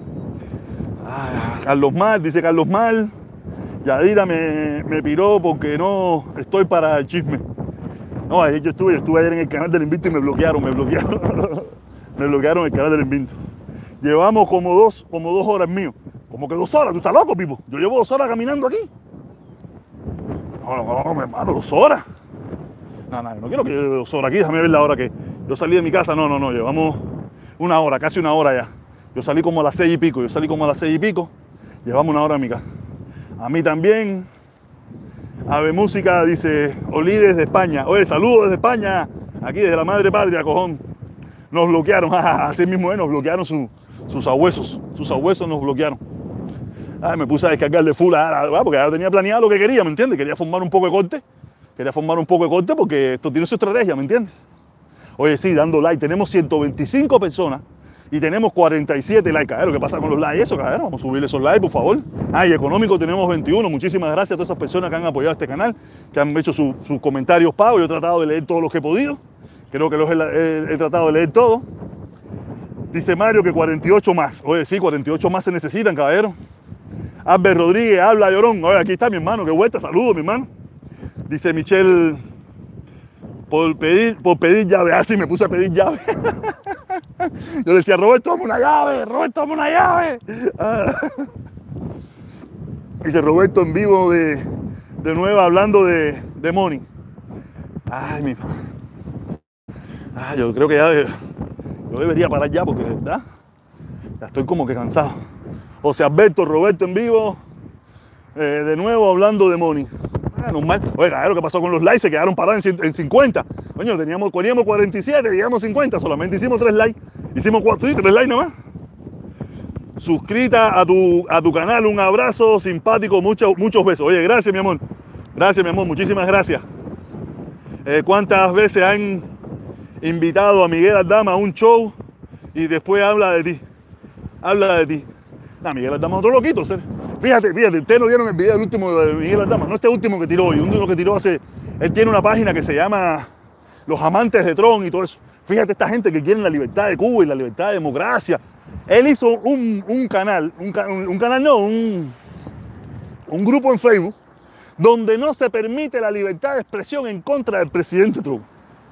ah, Carlos Mal, dice Carlos Mal. Yadira me, me piró porque no estoy para el chisme. No, ahí yo estuve, yo estuve ayer en el canal del Invicto y me bloquearon, me bloquearon. Me bloquearon el canal del Invicto. Llevamos como dos, como dos horas mío. Como que dos horas, ¿tú estás loco, Pipo? Yo llevo dos horas caminando aquí. No, no, no, mi hermano, dos horas. No, no, no quiero que lleve dos horas aquí, déjame ver la hora que yo salí de mi casa. No, no, no, llevamos una hora, casi una hora ya. Yo salí como a las seis y pico, yo salí como a las seis y pico. Llevamos una hora en mi casa. A mí también. Ave Música dice, Oli desde España. Oye, saludos desde España. Aquí desde la madre patria, cojón. Nos bloquearon, así mismo, eh, nos bloquearon su, sus abuesos. Sus abuesos nos bloquearon. Ay, me puse a descargar de full, porque ya tenía planeado lo que quería, ¿me entiendes? Quería formar un poco de corte. Quería formar un poco de corte porque esto tiene su estrategia, ¿me entiendes? Oye, sí, dando like. Tenemos ciento veinticinco personas y tenemos cuarenta y siete likes. ¿Qué ¿Qué pasa con los likes? Eso, cabrón. Vamos a subirle esos likes, por favor. Ah, y económico tenemos veintiuno. Muchísimas gracias a todas esas personas que han apoyado este canal, que han hecho su, sus comentarios pagos. Yo he tratado de leer todos los que he podido. Creo que los he, he, he tratado de leer todos. Dice Mario que cuarenta y ocho más. Oye, sí, cuarenta y ocho más se necesitan, caballero. Albert Rodríguez, habla llorón. Oye, aquí está mi hermano, qué vuelta, saludos, mi hermano. Dice Michelle, por pedir, por pedir llave. Ah, sí, me puse a pedir llave. Yo le decía, Roberto, dame una llave, Roberto, dame una llave. Ah. Dice Roberto en vivo de, de nuevo hablando de, de money. Ay, mi... Ah, yo creo que ya de, yo debería parar ya porque, ¿verdad? Ya estoy como que cansado. O sea, Alberto, Roberto en vivo, eh, de nuevo hablando de money. Ah, normal. Oye, claro, ¿qué pasó con los likes? Se quedaron parados en, en cincuenta. Coño, teníamos, poníamos cuarenta y siete, llegamos cincuenta, solamente hicimos tres likes. Hicimos cuatro, sí, tres likes nada más. Suscrita a tu, a tu canal, un abrazo simpático, muchos, muchos besos. Oye, gracias, mi amor. Gracias, mi amor, muchísimas gracias. Eh, ¿Cuántas veces han invitado a Miguel Aldama a un show y después habla de ti? Habla de ti. Nah, Miguel Aldama es otro loquito, ¿sí? Fíjate, fíjate, ustedes no vieron el video del último de Miguel Aldama, no este último que tiró hoy, uno que tiró hace... Él tiene una página que se llama Los Amantes de Tron y todo eso. Fíjate esta gente que quiere la libertad de Cuba y la libertad de democracia. Él hizo un, un canal, un, un, un canal no, un, un grupo en Facebook donde no se permite la libertad de expresión en contra del presidente Trump.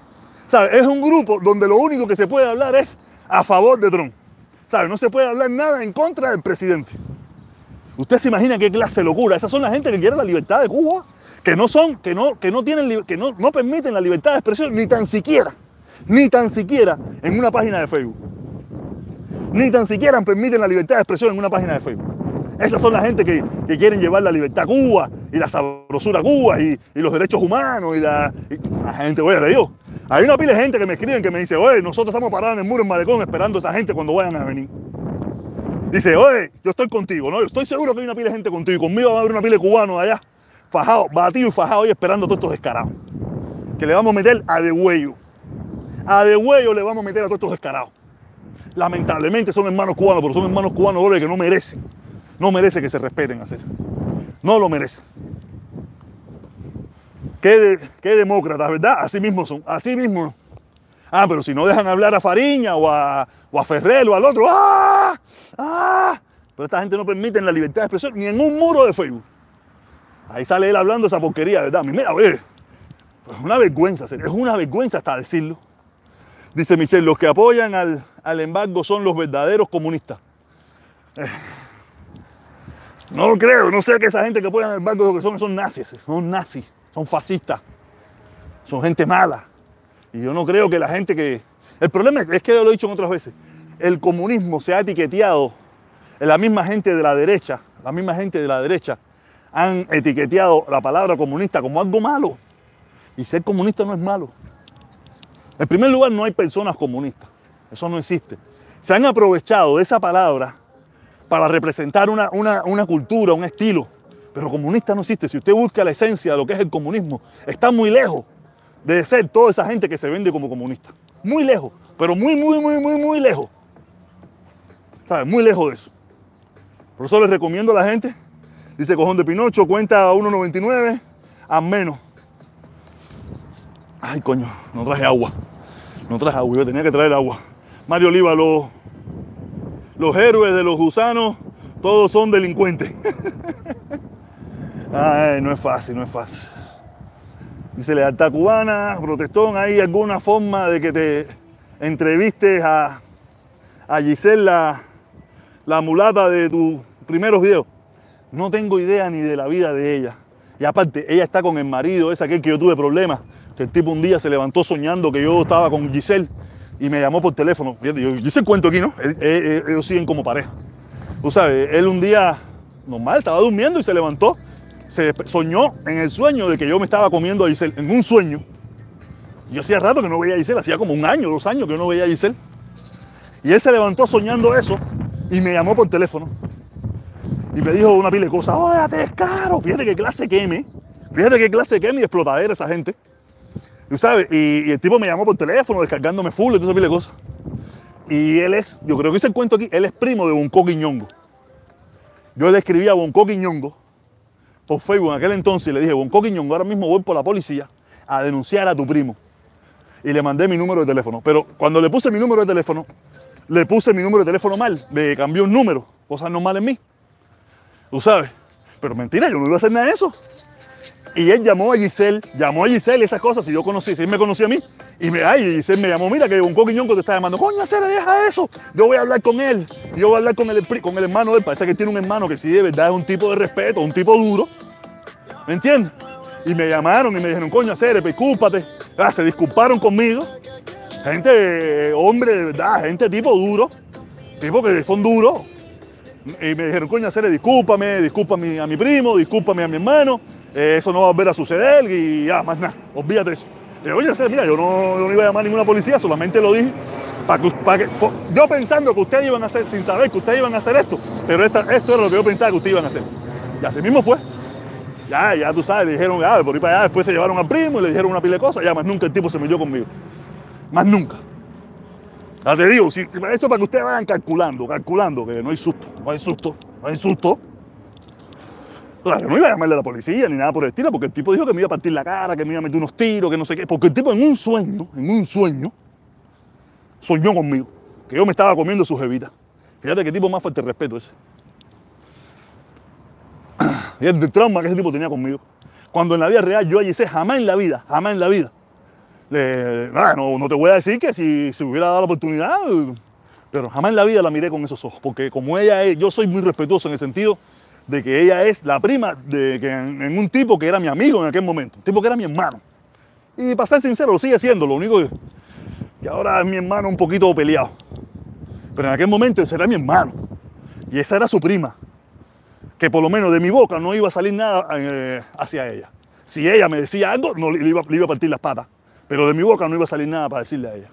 ¿Sabes? Es un grupo donde lo único que se puede hablar es a favor de Trump. ¿Sabes? No se puede hablar nada en contra del presidente. Usted se imagina qué clase de locura. Esas son la gente que quiere la libertad de Cuba, que no son, que no, que no tienen, que no, no permiten la libertad de expresión ni tan siquiera, ni tan siquiera en una página de Facebook. Ni tan siquiera permiten la libertad de expresión en una página de Facebook. Esas son la gente que, que quieren llevar la libertad a Cuba y la sabrosura a Cuba y, y los derechos humanos y la, y la gente, oye, de Dios. Hay una pila de gente que me escriben que me dice, oye, nosotros estamos parados en el muro en Malecón esperando a esa gente cuando vayan a venir. Dice, oye, yo estoy contigo, ¿no? Yo estoy seguro que hay una pila de gente contigo. Conmigo va a haber una pila de cubanos de allá, fajado, batido y fajado y esperando a todos estos descarados. Que le vamos a meter a degüello. A degüello le vamos a meter a todos estos descarados. Lamentablemente son hermanos cubanos, pero son hermanos cubanos dobles que no merecen. No merece que se respeten, hacer. No lo merecen. Qué, de, qué demócratas, ¿verdad? Así mismo son, así mismo. Ah, pero si no dejan hablar a Fariña o a, o a Ferrer o al otro, ¡ah! ¡Ah! Pero esta gente no permite la libertad de expresión ni en un muro de Facebook. Ahí sale él hablando esa porquería, ¿verdad? Mira, oye, es una vergüenza, es una vergüenza hasta decirlo. Dice Michelle, los que apoyan al, al embargo son los verdaderos comunistas. Eh, no lo creo, no sé que esa gente que apoya el embargo lo que son, son nazis, son nazis, son fascistas, son gente mala. Y yo no creo que la gente que... El problema es que yo lo he dicho otras veces, el comunismo se ha etiqueteado, la misma gente de la derecha, la misma gente de la derecha han etiqueteado la palabra comunista como algo malo. Y ser comunista no es malo. En primer lugar, no hay personas comunistas. Eso no existe. Se han aprovechado de esa palabra para representar una, una, una cultura, un estilo. Pero comunista no existe. Si usted busca la esencia de lo que es el comunismo, está muy lejos de ser toda esa gente que se vende como comunista. Muy lejos. Pero muy, muy, muy, muy, muy lejos. ¿Sabes? Muy lejos de eso. Por eso les recomiendo a la gente. Dice Cojón de Pinocho, cuenta a uno noventa y nueve, a menos. Ay, coño, no traje agua. No traje agua, yo tenía que traer agua. Mario Oliva, los, los héroes de los gusanos, todos son delincuentes. Ay, no es fácil, no es fácil. Dice Lealtad Cubana, protestón, ¿hay alguna forma de que te entrevistes a, a Giselle, la, la mulata de tus primeros videos? No tengo idea ni de la vida de ella. Y aparte, ella está con el marido, ese aquel que yo tuve problemas. Que el tipo un día se levantó soñando que yo estaba con Giselle y me llamó por teléfono. Fíjate, yo, yo hice el cuento aquí, ¿no? Ellos siguen como pareja. Tú sabes, él un día, normal, estaba durmiendo y se levantó. Se soñó en el sueño de que yo me estaba comiendo a Giselle, en un sueño. Yo hacía rato que no veía a Giselle, hacía como un año, dos años que yo no veía a Giselle. Y él se levantó soñando eso y me llamó por teléfono. Y me dijo una pila de cosas. ¡Oye, te descaro! Fíjate qué clase queme. Fíjate qué clase queme y explotadera esa gente. ¿Tú sabes? Y, y el tipo me llamó por teléfono descargándome full y toda esa pila de cosas. Y él es, yo creo que hice el cuento aquí, él es primo de Bonco Quiñongo. Yo le escribí a Bonco Quiñongo por Facebook en aquel entonces y le dije, Bonco Quiñongo, ahora mismo voy por la policía a denunciar a tu primo. Y le mandé mi número de teléfono. Pero cuando le puse mi número de teléfono, le puse mi número de teléfono mal. Me cambió un número, cosas normales en mí. Tú sabes. Pero mentira, yo no iba a hacer nada de eso. Y él llamó a Giselle, llamó a Giselle y esas cosas, y yo conocí, si él me conocía a mí, y me, ay, Giselle me llamó, mira que un coquiñonco te está llamando, coño, se le deja eso, yo voy a hablar con él, yo voy a hablar con el, con el hermano de él, parece que tiene un hermano que sí, de verdad, es un tipo de respeto, un tipo duro, ¿me entiendes? Y me llamaron y me dijeron, coño, Cere, discúlpate, ah, se disculparon conmigo, gente, hombre, de verdad, gente tipo duro, tipo que son duros, y me dijeron, coño, Cere, discúlpame, discúlpame a mi primo, discúlpame a mi hermano, Eh, eso no va a volver a suceder y ya, más nada, olvídate eso. Y yo, oye, mira, yo no, yo no iba a llamar a ninguna policía, solamente lo dije para que, para que, yo pensando que ustedes iban a hacer, sin saber que ustedes iban a hacer esto, pero esta, esto era lo que yo pensaba que ustedes iban a hacer. Y así mismo fue. Ya, ya tú sabes, le dijeron, ah, por ahí para allá, después se llevaron al primo y le dijeron una pila de cosas, ya más nunca el tipo se metió conmigo. Más nunca. Ya te digo, si, eso para que ustedes vayan calculando, calculando, que no hay susto, no hay susto, no hay susto. Yo no iba a llamarle a la policía ni nada por el estilo, porque el tipo dijo que me iba a partir la cara, que me iba a meter unos tiros, que no sé qué. Porque el tipo en un sueño, en un sueño, soñó conmigo, que yo me estaba comiendo su jevita. Fíjate qué tipo más fuerte el respeto ese. Fíjate el trauma que ese tipo tenía conmigo. Cuando en la vida real yo a Giselle jamás en la vida, jamás en la vida, Le, nada, no, no te voy a decir que si se hubiera dado la oportunidad, pero jamás en la vida la miré con esos ojos, porque como ella es, yo soy muy respetuoso en el sentido de que ella es la prima de que en, en un tipo que era mi amigo en aquel momento, un tipo que era mi hermano. Y para ser sincero, lo sigue siendo, lo único que, que ahora es mi hermano un poquito peleado. Pero en aquel momento ese era mi hermano, y esa era su prima, que por lo menos de mi boca no iba a salir nada eh, hacia ella. Si ella me decía algo, no, le, iba, le iba a partir las patas, pero de mi boca no iba a salir nada para decirle a ella.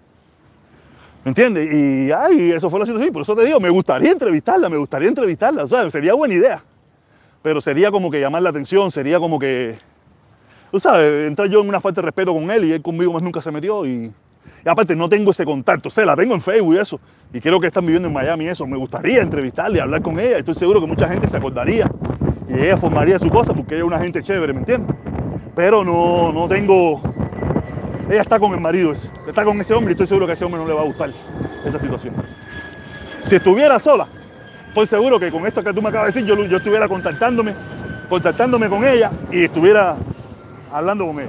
¿Me entiendes? Y ay, eso fue la situación. Por eso te digo, me gustaría entrevistarla, me gustaría entrevistarla. O sea, sería buena idea. Pero sería como que llamar la atención, sería como que, tú sabes, entrar yo en una falta de respeto con él y él conmigo más nunca se metió. Y, y aparte no tengo ese contacto, o sea, la tengo en Facebook y eso. Y creo que están viviendo en Miami y eso. Me gustaría entrevistarla y hablar con ella. Estoy seguro que mucha gente se acordaría y ella formaría su cosa porque ella es una gente chévere, ¿me entiendes? Pero no, no tengo... Ella está con el marido, ese, está con ese hombre y estoy seguro que a ese hombre no le va a gustar esa situación. Si estuviera sola, estoy seguro que con esto que tú me acabas de decir, yo, yo estuviera contactándome, contactándome con ella y estuviera hablando con ella.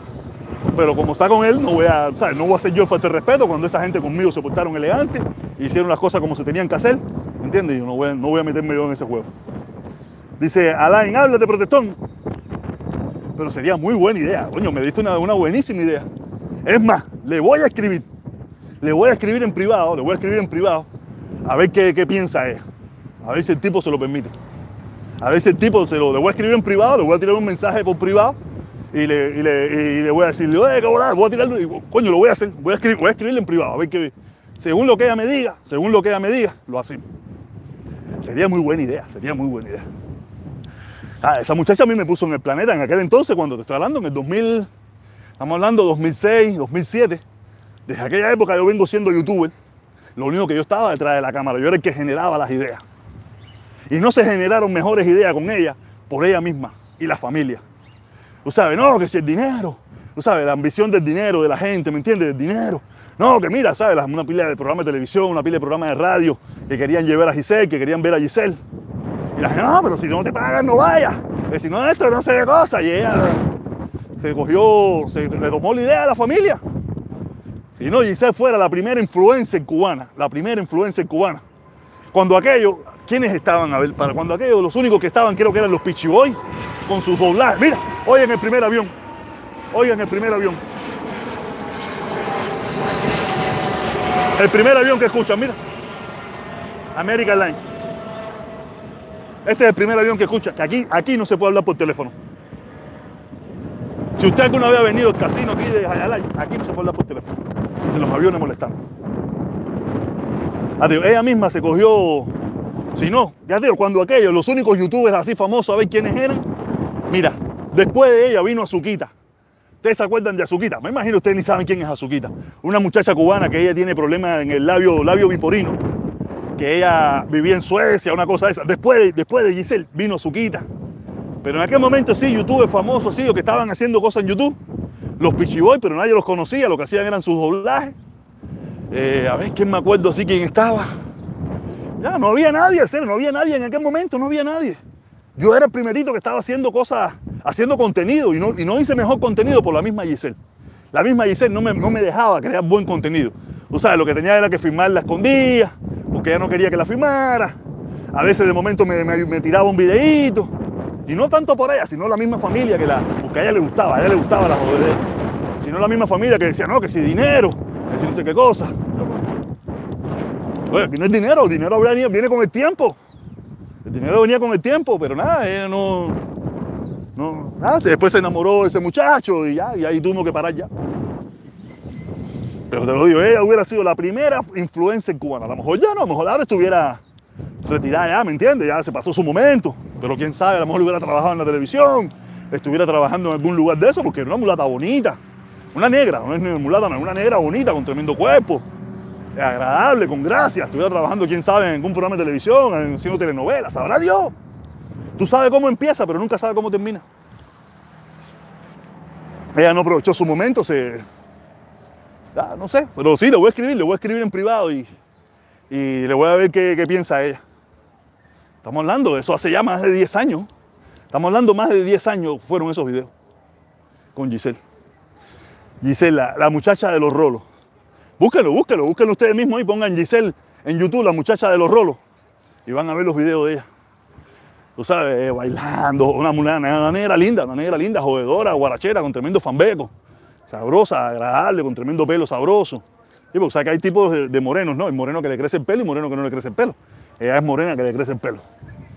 Pero como está con él, no voy a, ¿sabes? No voy a hacer yo falta de respeto cuando esa gente conmigo se portaron elegantes y hicieron las cosas como se tenían que hacer, ¿entiendes? Yo no voy, no voy a meterme yo en ese juego. Dice, Alain, háblate, protestón. Pero sería muy buena idea, coño, me diste una, una buenísima idea. Es más, le voy a escribir, le voy a escribir en privado, le voy a escribir en privado, a ver qué, qué piensa ella, a ver si el tipo se lo permite. A ver si el tipo se lo, le voy a escribir en privado, le voy a tirar un mensaje por privado y le, y le, y le voy a decirle, oye, cabrón, voy a tirarlo, y, coño, lo voy a hacer, voy a, escribir, voy a escribirle en privado, a ver qué, según lo que ella me diga, según lo que ella me diga, lo hacemos. Sería muy buena idea, sería muy buena idea. Ah, esa muchacha a mí me puso en el planeta en aquel entonces, cuando te estoy hablando, en el dos mil, estamos hablando dos mil seis, dos mil siete. Desde aquella época yo vengo siendo youtuber. Lo único que yo estaba detrás de la cámara, yo era el que generaba las ideas. Y no se generaron mejores ideas con ella por ella misma y la familia. Tú sabes, no, que si el dinero, tú sabes, la ambición del dinero, de la gente, ¿me entiendes? Del dinero. No, que mira, ¿sabes? Una pila de programas de televisión, una pila de programas de radio que querían llevar a Giselle, que querían ver a Giselle. Y la gente, no, pero si no te pagan, no vayas. Que si no, esto no se ve cosa. Y ella se cogió, se le tomó la idea a la familia. Si no, Giselle fuera la primera influencer cubana, la primera influencer cubana. Cuando aquello, ¿quiénes estaban? A ver, para cuando aquello, los únicos que estaban creo que eran los Peachy Boys, con sus doblajes. Mira, hoy en el primer avión, hoy en el primer avión. El primer avión que escuchan, mira. American Airlines. Ese es el primer avión que escucha, que aquí, aquí no se puede hablar por teléfono. Si usted alguna vez ha venido al casino aquí de Hialeah, aquí no se puede hablar por teléfono. De los aviones molestando. Adiós, ella misma se cogió, si no, ya digo, cuando aquellos, los únicos youtubers así famosos, a ver quiénes eran. Mira, después de ella vino Azuquita. ¿Ustedes se acuerdan de Azuquita? Me imagino ustedes ni saben quién es Azuquita. Una muchacha cubana que ella tiene problemas en el labio, labio biporino, que ella vivía en Suecia, una cosa de esa. Después de, después de Giselle vino Azuquita. Pero en aquel momento sí, youtubers famosos, sí, o que estaban haciendo cosas en YouTube. Los Peachy Boys, pero nadie los conocía, lo que hacían eran sus doblajes. Eh, a ver, ¿quién me acuerdo así quién estaba? Ya, no había nadie, serio, no había nadie en aquel momento, no había nadie. Yo era el primerito que estaba haciendo cosas, haciendo contenido, y no, y no hice mejor contenido por la misma Giselle. La misma Giselle no me, no me dejaba crear buen contenido. Tú sabes, lo que tenía era que filmarla escondida, porque ella no quería que la filmara. A veces de momento me, me, me tiraba un videíto. Y no tanto por ella, sino la misma familia que la... Porque a ella le gustaba, a ella le gustaba la jodedera. Sino la misma familia que decía, no, que si dinero, que si no sé qué cosa. Oye, aquí no es dinero, el dinero viene, viene con el tiempo. El dinero venía con el tiempo, pero nada, ella no... no nada, después se enamoró de ese muchacho y ya, y ahí tuvo que parar ya. Pero te lo digo, ella hubiera sido la primera influencer cubana. A lo mejor ya no, a lo mejor ahora estuviera retirada ya, ¿me entiendes? Ya se pasó su momento. Pero quién sabe, a lo mejor hubiera trabajado en la televisión, estuviera trabajando en algún lugar de eso, porque era una mulata bonita. Una negra, no es ni mulata, no es una negra bonita, con tremendo cuerpo, agradable, con gracia. Estuviera trabajando, quién sabe, en algún programa de televisión, haciendo telenovelas, sabrá Dios. Tú sabes cómo empieza, pero nunca sabes cómo termina. Ella no aprovechó su momento, se... Ah, no sé, pero sí, le voy a escribir, le voy a escribir en privado y, y le voy a ver qué, qué piensa ella. Estamos hablando de eso hace ya más de diez años. Estamos hablando más de diez años fueron esos videos con Giselle. Giselle, la, la muchacha de los rolos. Búsquenlo, búsquenlo, búsquenlo ustedes mismos y pongan Giselle en YouTube, la muchacha de los rolos. Y van a ver los videos de ella. Tú sabes, eh, bailando, una, una, una negra linda, una negra linda, jodedora, guarachera, con tremendo fanbeco. Sabrosa, agradable, con tremendo pelo sabroso. Sí, porque sabes que hay tipos de, de morenos, ¿no? El moreno que le crece el pelo y moreno que no le crece el pelo. Ella es morena que le crece el pelo.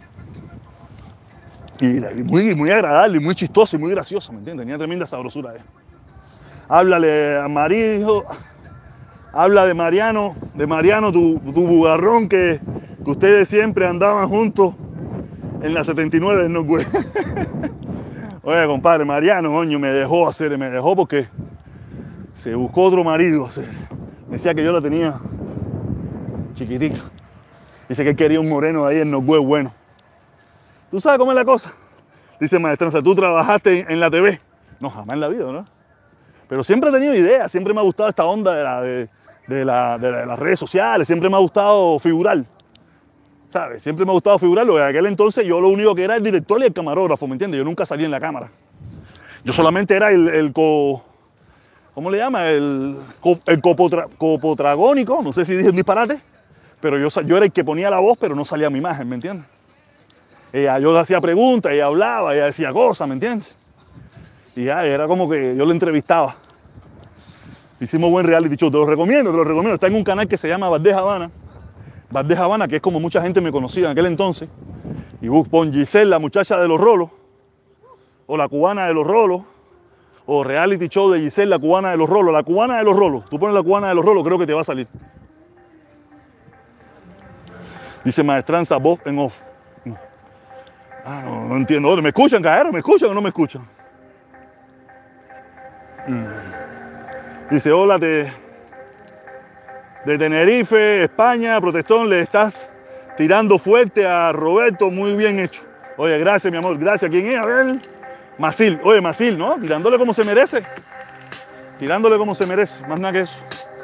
Y, y muy, muy agradable, y muy chistosa y muy graciosa, ¿me entiendes? Tenía tremenda sabrosura. Eh. Háblale a Marijo, habla de Mariano, de Mariano, tu, tu bugarrón que, que ustedes siempre andaban juntos en la setenta y nueve del Northwest. Oye, compadre, Mariano, coño, me dejó hacer, me dejó porque se buscó otro marido hacer. Decía que yo la tenía chiquitica. Dice que él quería un moreno ahí en Northwest bueno. ¿Tú sabes cómo es la cosa? Dice Maestranza, ¿tú trabajaste en la T V? No, jamás en la vida, ¿no? Pero siempre he tenido ideas, siempre me ha gustado esta onda de, la, de, de, la, de, la, de las redes sociales, siempre me ha gustado figurar, ¿sabes? Siempre me ha gustado figurar. En aquel entonces yo lo único que era el director y el camarógrafo, ¿me entiendes? Yo nunca salí en la cámara. Yo solamente era el, el co... ¿Cómo le llama? El, el copotra, copotragónico, no sé si dije un disparate, pero yo, yo era el que ponía la voz, pero no salía mi imagen, ¿me entiendes? Ella, yo hacía preguntas, ella hablaba, ella decía cosas, ¿me entiendes? Y ya, era como que yo lo entrevistaba. Hicimos buen reality show, te lo recomiendo, te lo recomiendo. Está en un canal que se llama Bar de Habana. Bar de Habana, que es como mucha gente me conocía en aquel entonces. Y vos pon Giselle, la muchacha de los rolos, o la cubana de los rolos, o reality show de Giselle, la cubana de los rolos. La cubana de los rolos, tú pones la cubana de los rolos, creo que te va a salir. Dice Maestranza, voz en off. Ah, no, no entiendo. ¿Me escuchan, Cajero? ¿Me escuchan o no me escuchan? Mm. Dice, hola, te, de Tenerife, España, protestón, le estás tirando fuerte a Roberto, muy bien hecho. Oye, gracias, mi amor, gracias. ¿Quién es? A ver, Masil. Oye, Masil, ¿no? Tirándole como se merece. Tirándole como se merece, más nada que eso.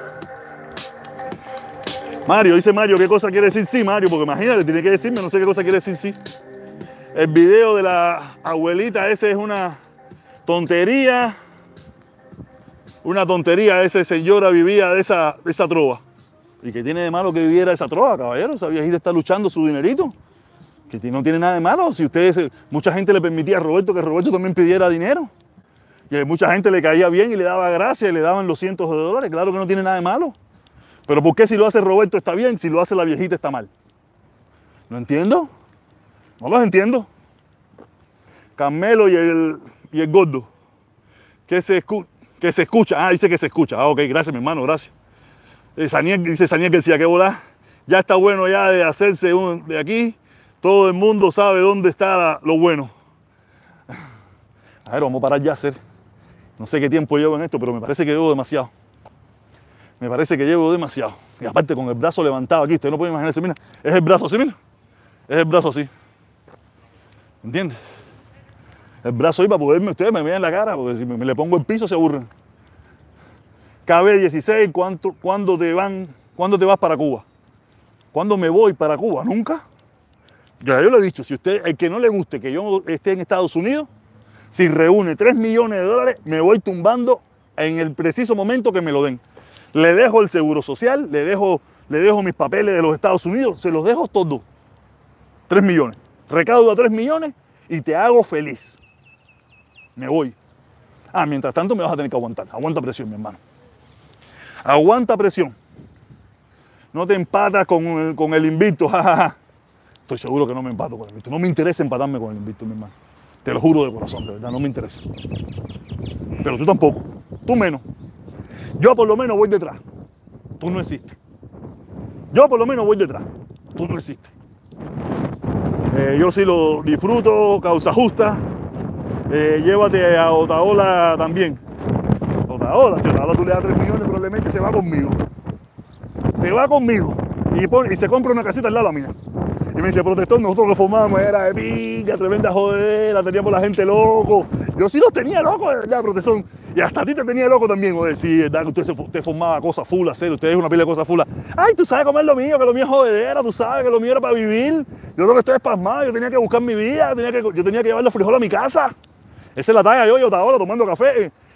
Mario, dice Mario, ¿qué cosa quiere decir sí, Mario? Porque imagínate, tiene que decirme, no sé qué cosa quiere decir sí. El video de la abuelita, ese es una tontería. Una tontería, esa señora vivía de esa, de esa trova. ¿Y qué tiene de malo que viviera esa trova, caballero? Esa viejita está luchando su dinerito. Que no tiene nada de malo. Si ustedes, mucha gente le permitía a Roberto que Roberto también pidiera dinero. Y a mucha gente le caía bien y le daba gracia y le daban los cientos de dólares. Claro que no tiene nada de malo. Pero ¿por qué si lo hace Roberto está bien, si lo hace la viejita está mal? No entiendo. No los entiendo. Carmelo y el, y el gordo. Que se, escu que se escucha. Ah, dice que se escucha. Ah, ok, gracias, mi hermano, gracias. Eh, Saniel, dice Saniel que decía que volá. Ya está bueno ya de hacerse un, de aquí. Todo el mundo sabe dónde está la, lo bueno. A ver, vamos a parar ya a hacer. No sé qué tiempo llevo en esto, pero me parece que llevo demasiado. Me parece que llevo demasiado. Y aparte con el brazo levantado aquí, usted no puede imaginarse, mira. Es el brazo así, mira. Es el brazo así. ¿Entiendes? El brazo ahí para poderme, ustedes me vean la cara, porque si me, me le pongo el piso se aburren. K B dieciséis, ¿cuánto, ¿cuándo, te van, ¿cuándo te vas para Cuba? ¿Cuándo me voy para Cuba? ¿Nunca? Ya yo le he dicho, si usted, el que no le guste que yo esté en Estados Unidos, si reúne tres millones de dólares, me voy tumbando en el preciso momento que me lo den. Le dejo el seguro social, le dejo, le dejo mis papeles de los Estados Unidos, se los dejo todos. tres millones. Recaudo a tres millones y te hago feliz. Me voy. Ah, mientras tanto me vas a tener que aguantar. Aguanta presión, mi hermano. Aguanta presión. No te empatas con, con el invicto. Estoy seguro que no me empato con el invicto. No me interesa empatarme con el invicto, mi hermano. Te lo juro de corazón, de verdad, no me interesa. Pero tú tampoco. Tú menos. Yo por lo menos voy detrás. Tú no existes. Yo por lo menos voy detrás. Tú no existes. Eh, yo sí lo disfruto, causa justa. Eh, llévate a Otaola también. Otaola, si Otaola tú le das tres millones, probablemente se va conmigo. Se va conmigo. Y, pone, y se compra una casita al lado de la mía. Y me dice, protestón, nosotros lo formábamos, era de pica, tremenda jodera, teníamos la gente loco. Yo sí los tenía locos, de verdad, protestón. Y hasta a ti te tenía loco también, joder. Sí, es verdad que usted, se, usted formaba cosas full, hacer, usted es una pila de cosas full. Ay, tú sabes cómo es lo mío, que lo mío es jodedera, tú sabes que lo mío era para vivir. Yo creo que estoy espasmado, yo tenía que buscar mi vida, tenía que, yo tenía que llevar los frijoles a mi casa. Esa es la talla yo y Otaola tomando café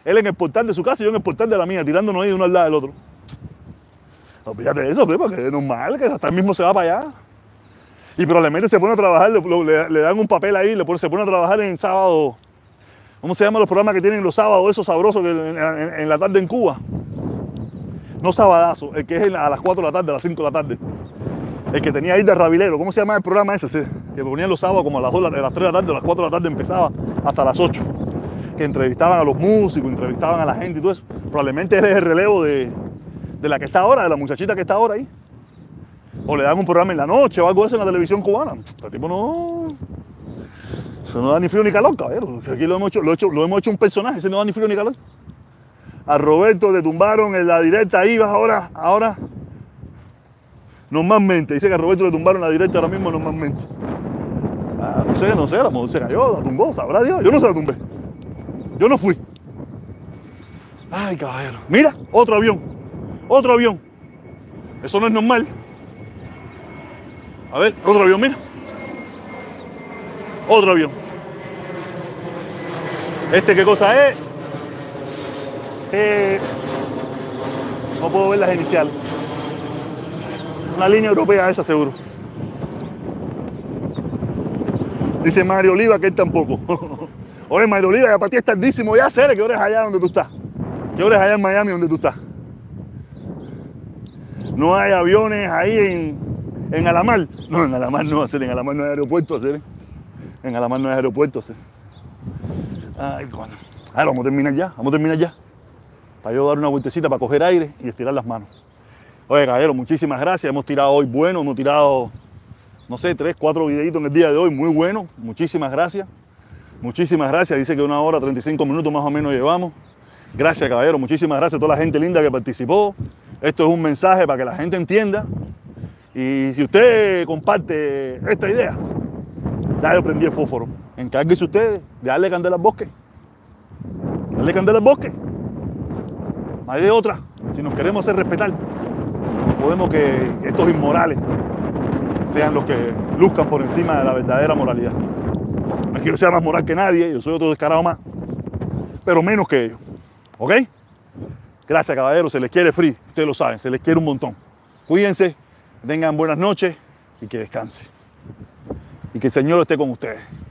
Él en el portal de su casa y yo en el portal de la mía, tirándonos ahí de uno al lado del otro. Olvídate de eso, porque es normal que hasta él mismo se va para allá. Y probablemente se pone a trabajar, le, le, le dan un papel ahí, le pone, se pone a trabajar en sábado. ¿Cómo se llaman los programas que tienen los sábados, esos sabrosos que en, en, en la tarde en Cuba? No sabadazo, el que es a las cuatro de la tarde, a las cinco de la tarde. El que tenía ahí de Rabilero, ¿cómo se llama el programa ese? Sí, que ponían los sábados como a las dos, a las tres de la tarde, a las cuatro de la tarde empezaba hasta las ocho. Que entrevistaban a los músicos, entrevistaban a la gente y todo eso. Probablemente él es el relevo de, de la que está ahora, de la muchachita que está ahora ahí. O le dan un programa en la noche o algo de eso en la televisión cubana. Este tipo no... Eso no da ni frío ni calor, caballero. Aquí lo hemos hecho, lo, hecho, lo hemos hecho un personaje, ese no da ni frío ni calor. A Roberto te tumbaron en la directa ahí, vas ahora, ahora... Normalmente, dice que a Roberto le tumbaron la directa ahora mismo normalmente. Ah, no sé, no sé, a lo mejor se cayó, la tumbó, sabrá Dios. Yo no se la tumbé. Yo no fui. Ay, caballero. Mira, otro avión. Otro avión. Eso no es normal. A ver, otro avión, mira. Otro avión. ¿Este qué cosa es? Eh, no puedo ver las iniciales. Una línea europea esa seguro. Dice Mario Oliva que él tampoco. Oye, Mario Oliva, ya para ti es tardísimo ya, Cere, ¿qué hora es allá donde tú estás? ¿Qué hora es allá en Miami donde tú estás? No hay aviones ahí en, en Alamar. No, en Alamar no, Cere, en Alamar no hay aeropuerto, Cere. En Alamar no hay aeropuerto, Cere. Ay, bueno. A ver, vamos a terminar ya, vamos a terminar ya. Para yo dar una vueltecita para coger aire y estirar las manos. Oye, caballero, muchísimas gracias. Hemos tirado hoy bueno, hemos tirado, no sé, tres, cuatro videitos en el día de hoy, muy bueno. Muchísimas gracias. Muchísimas gracias. Dice que una hora, treinta y cinco minutos más o menos llevamos. Gracias, caballero. Muchísimas gracias a toda la gente linda que participó. Esto es un mensaje para que la gente entienda. Y si usted comparte esta idea, ya yo prendí el fósforo. Encárguese usted de darle candela al bosque. Darle candela al bosque. No hay de otra. Si nos queremos hacer respetar, no podemos que estos inmorales sean los que luzcan por encima de la verdadera moralidad. No es que yo sea más moral que nadie, yo soy otro descarado más, pero menos que ellos. ¿Ok? Gracias, caballeros, se les quiere free, ustedes lo saben, se les quiere un montón. Cuídense, tengan buenas noches y que descansen. Y que el Señor esté con ustedes.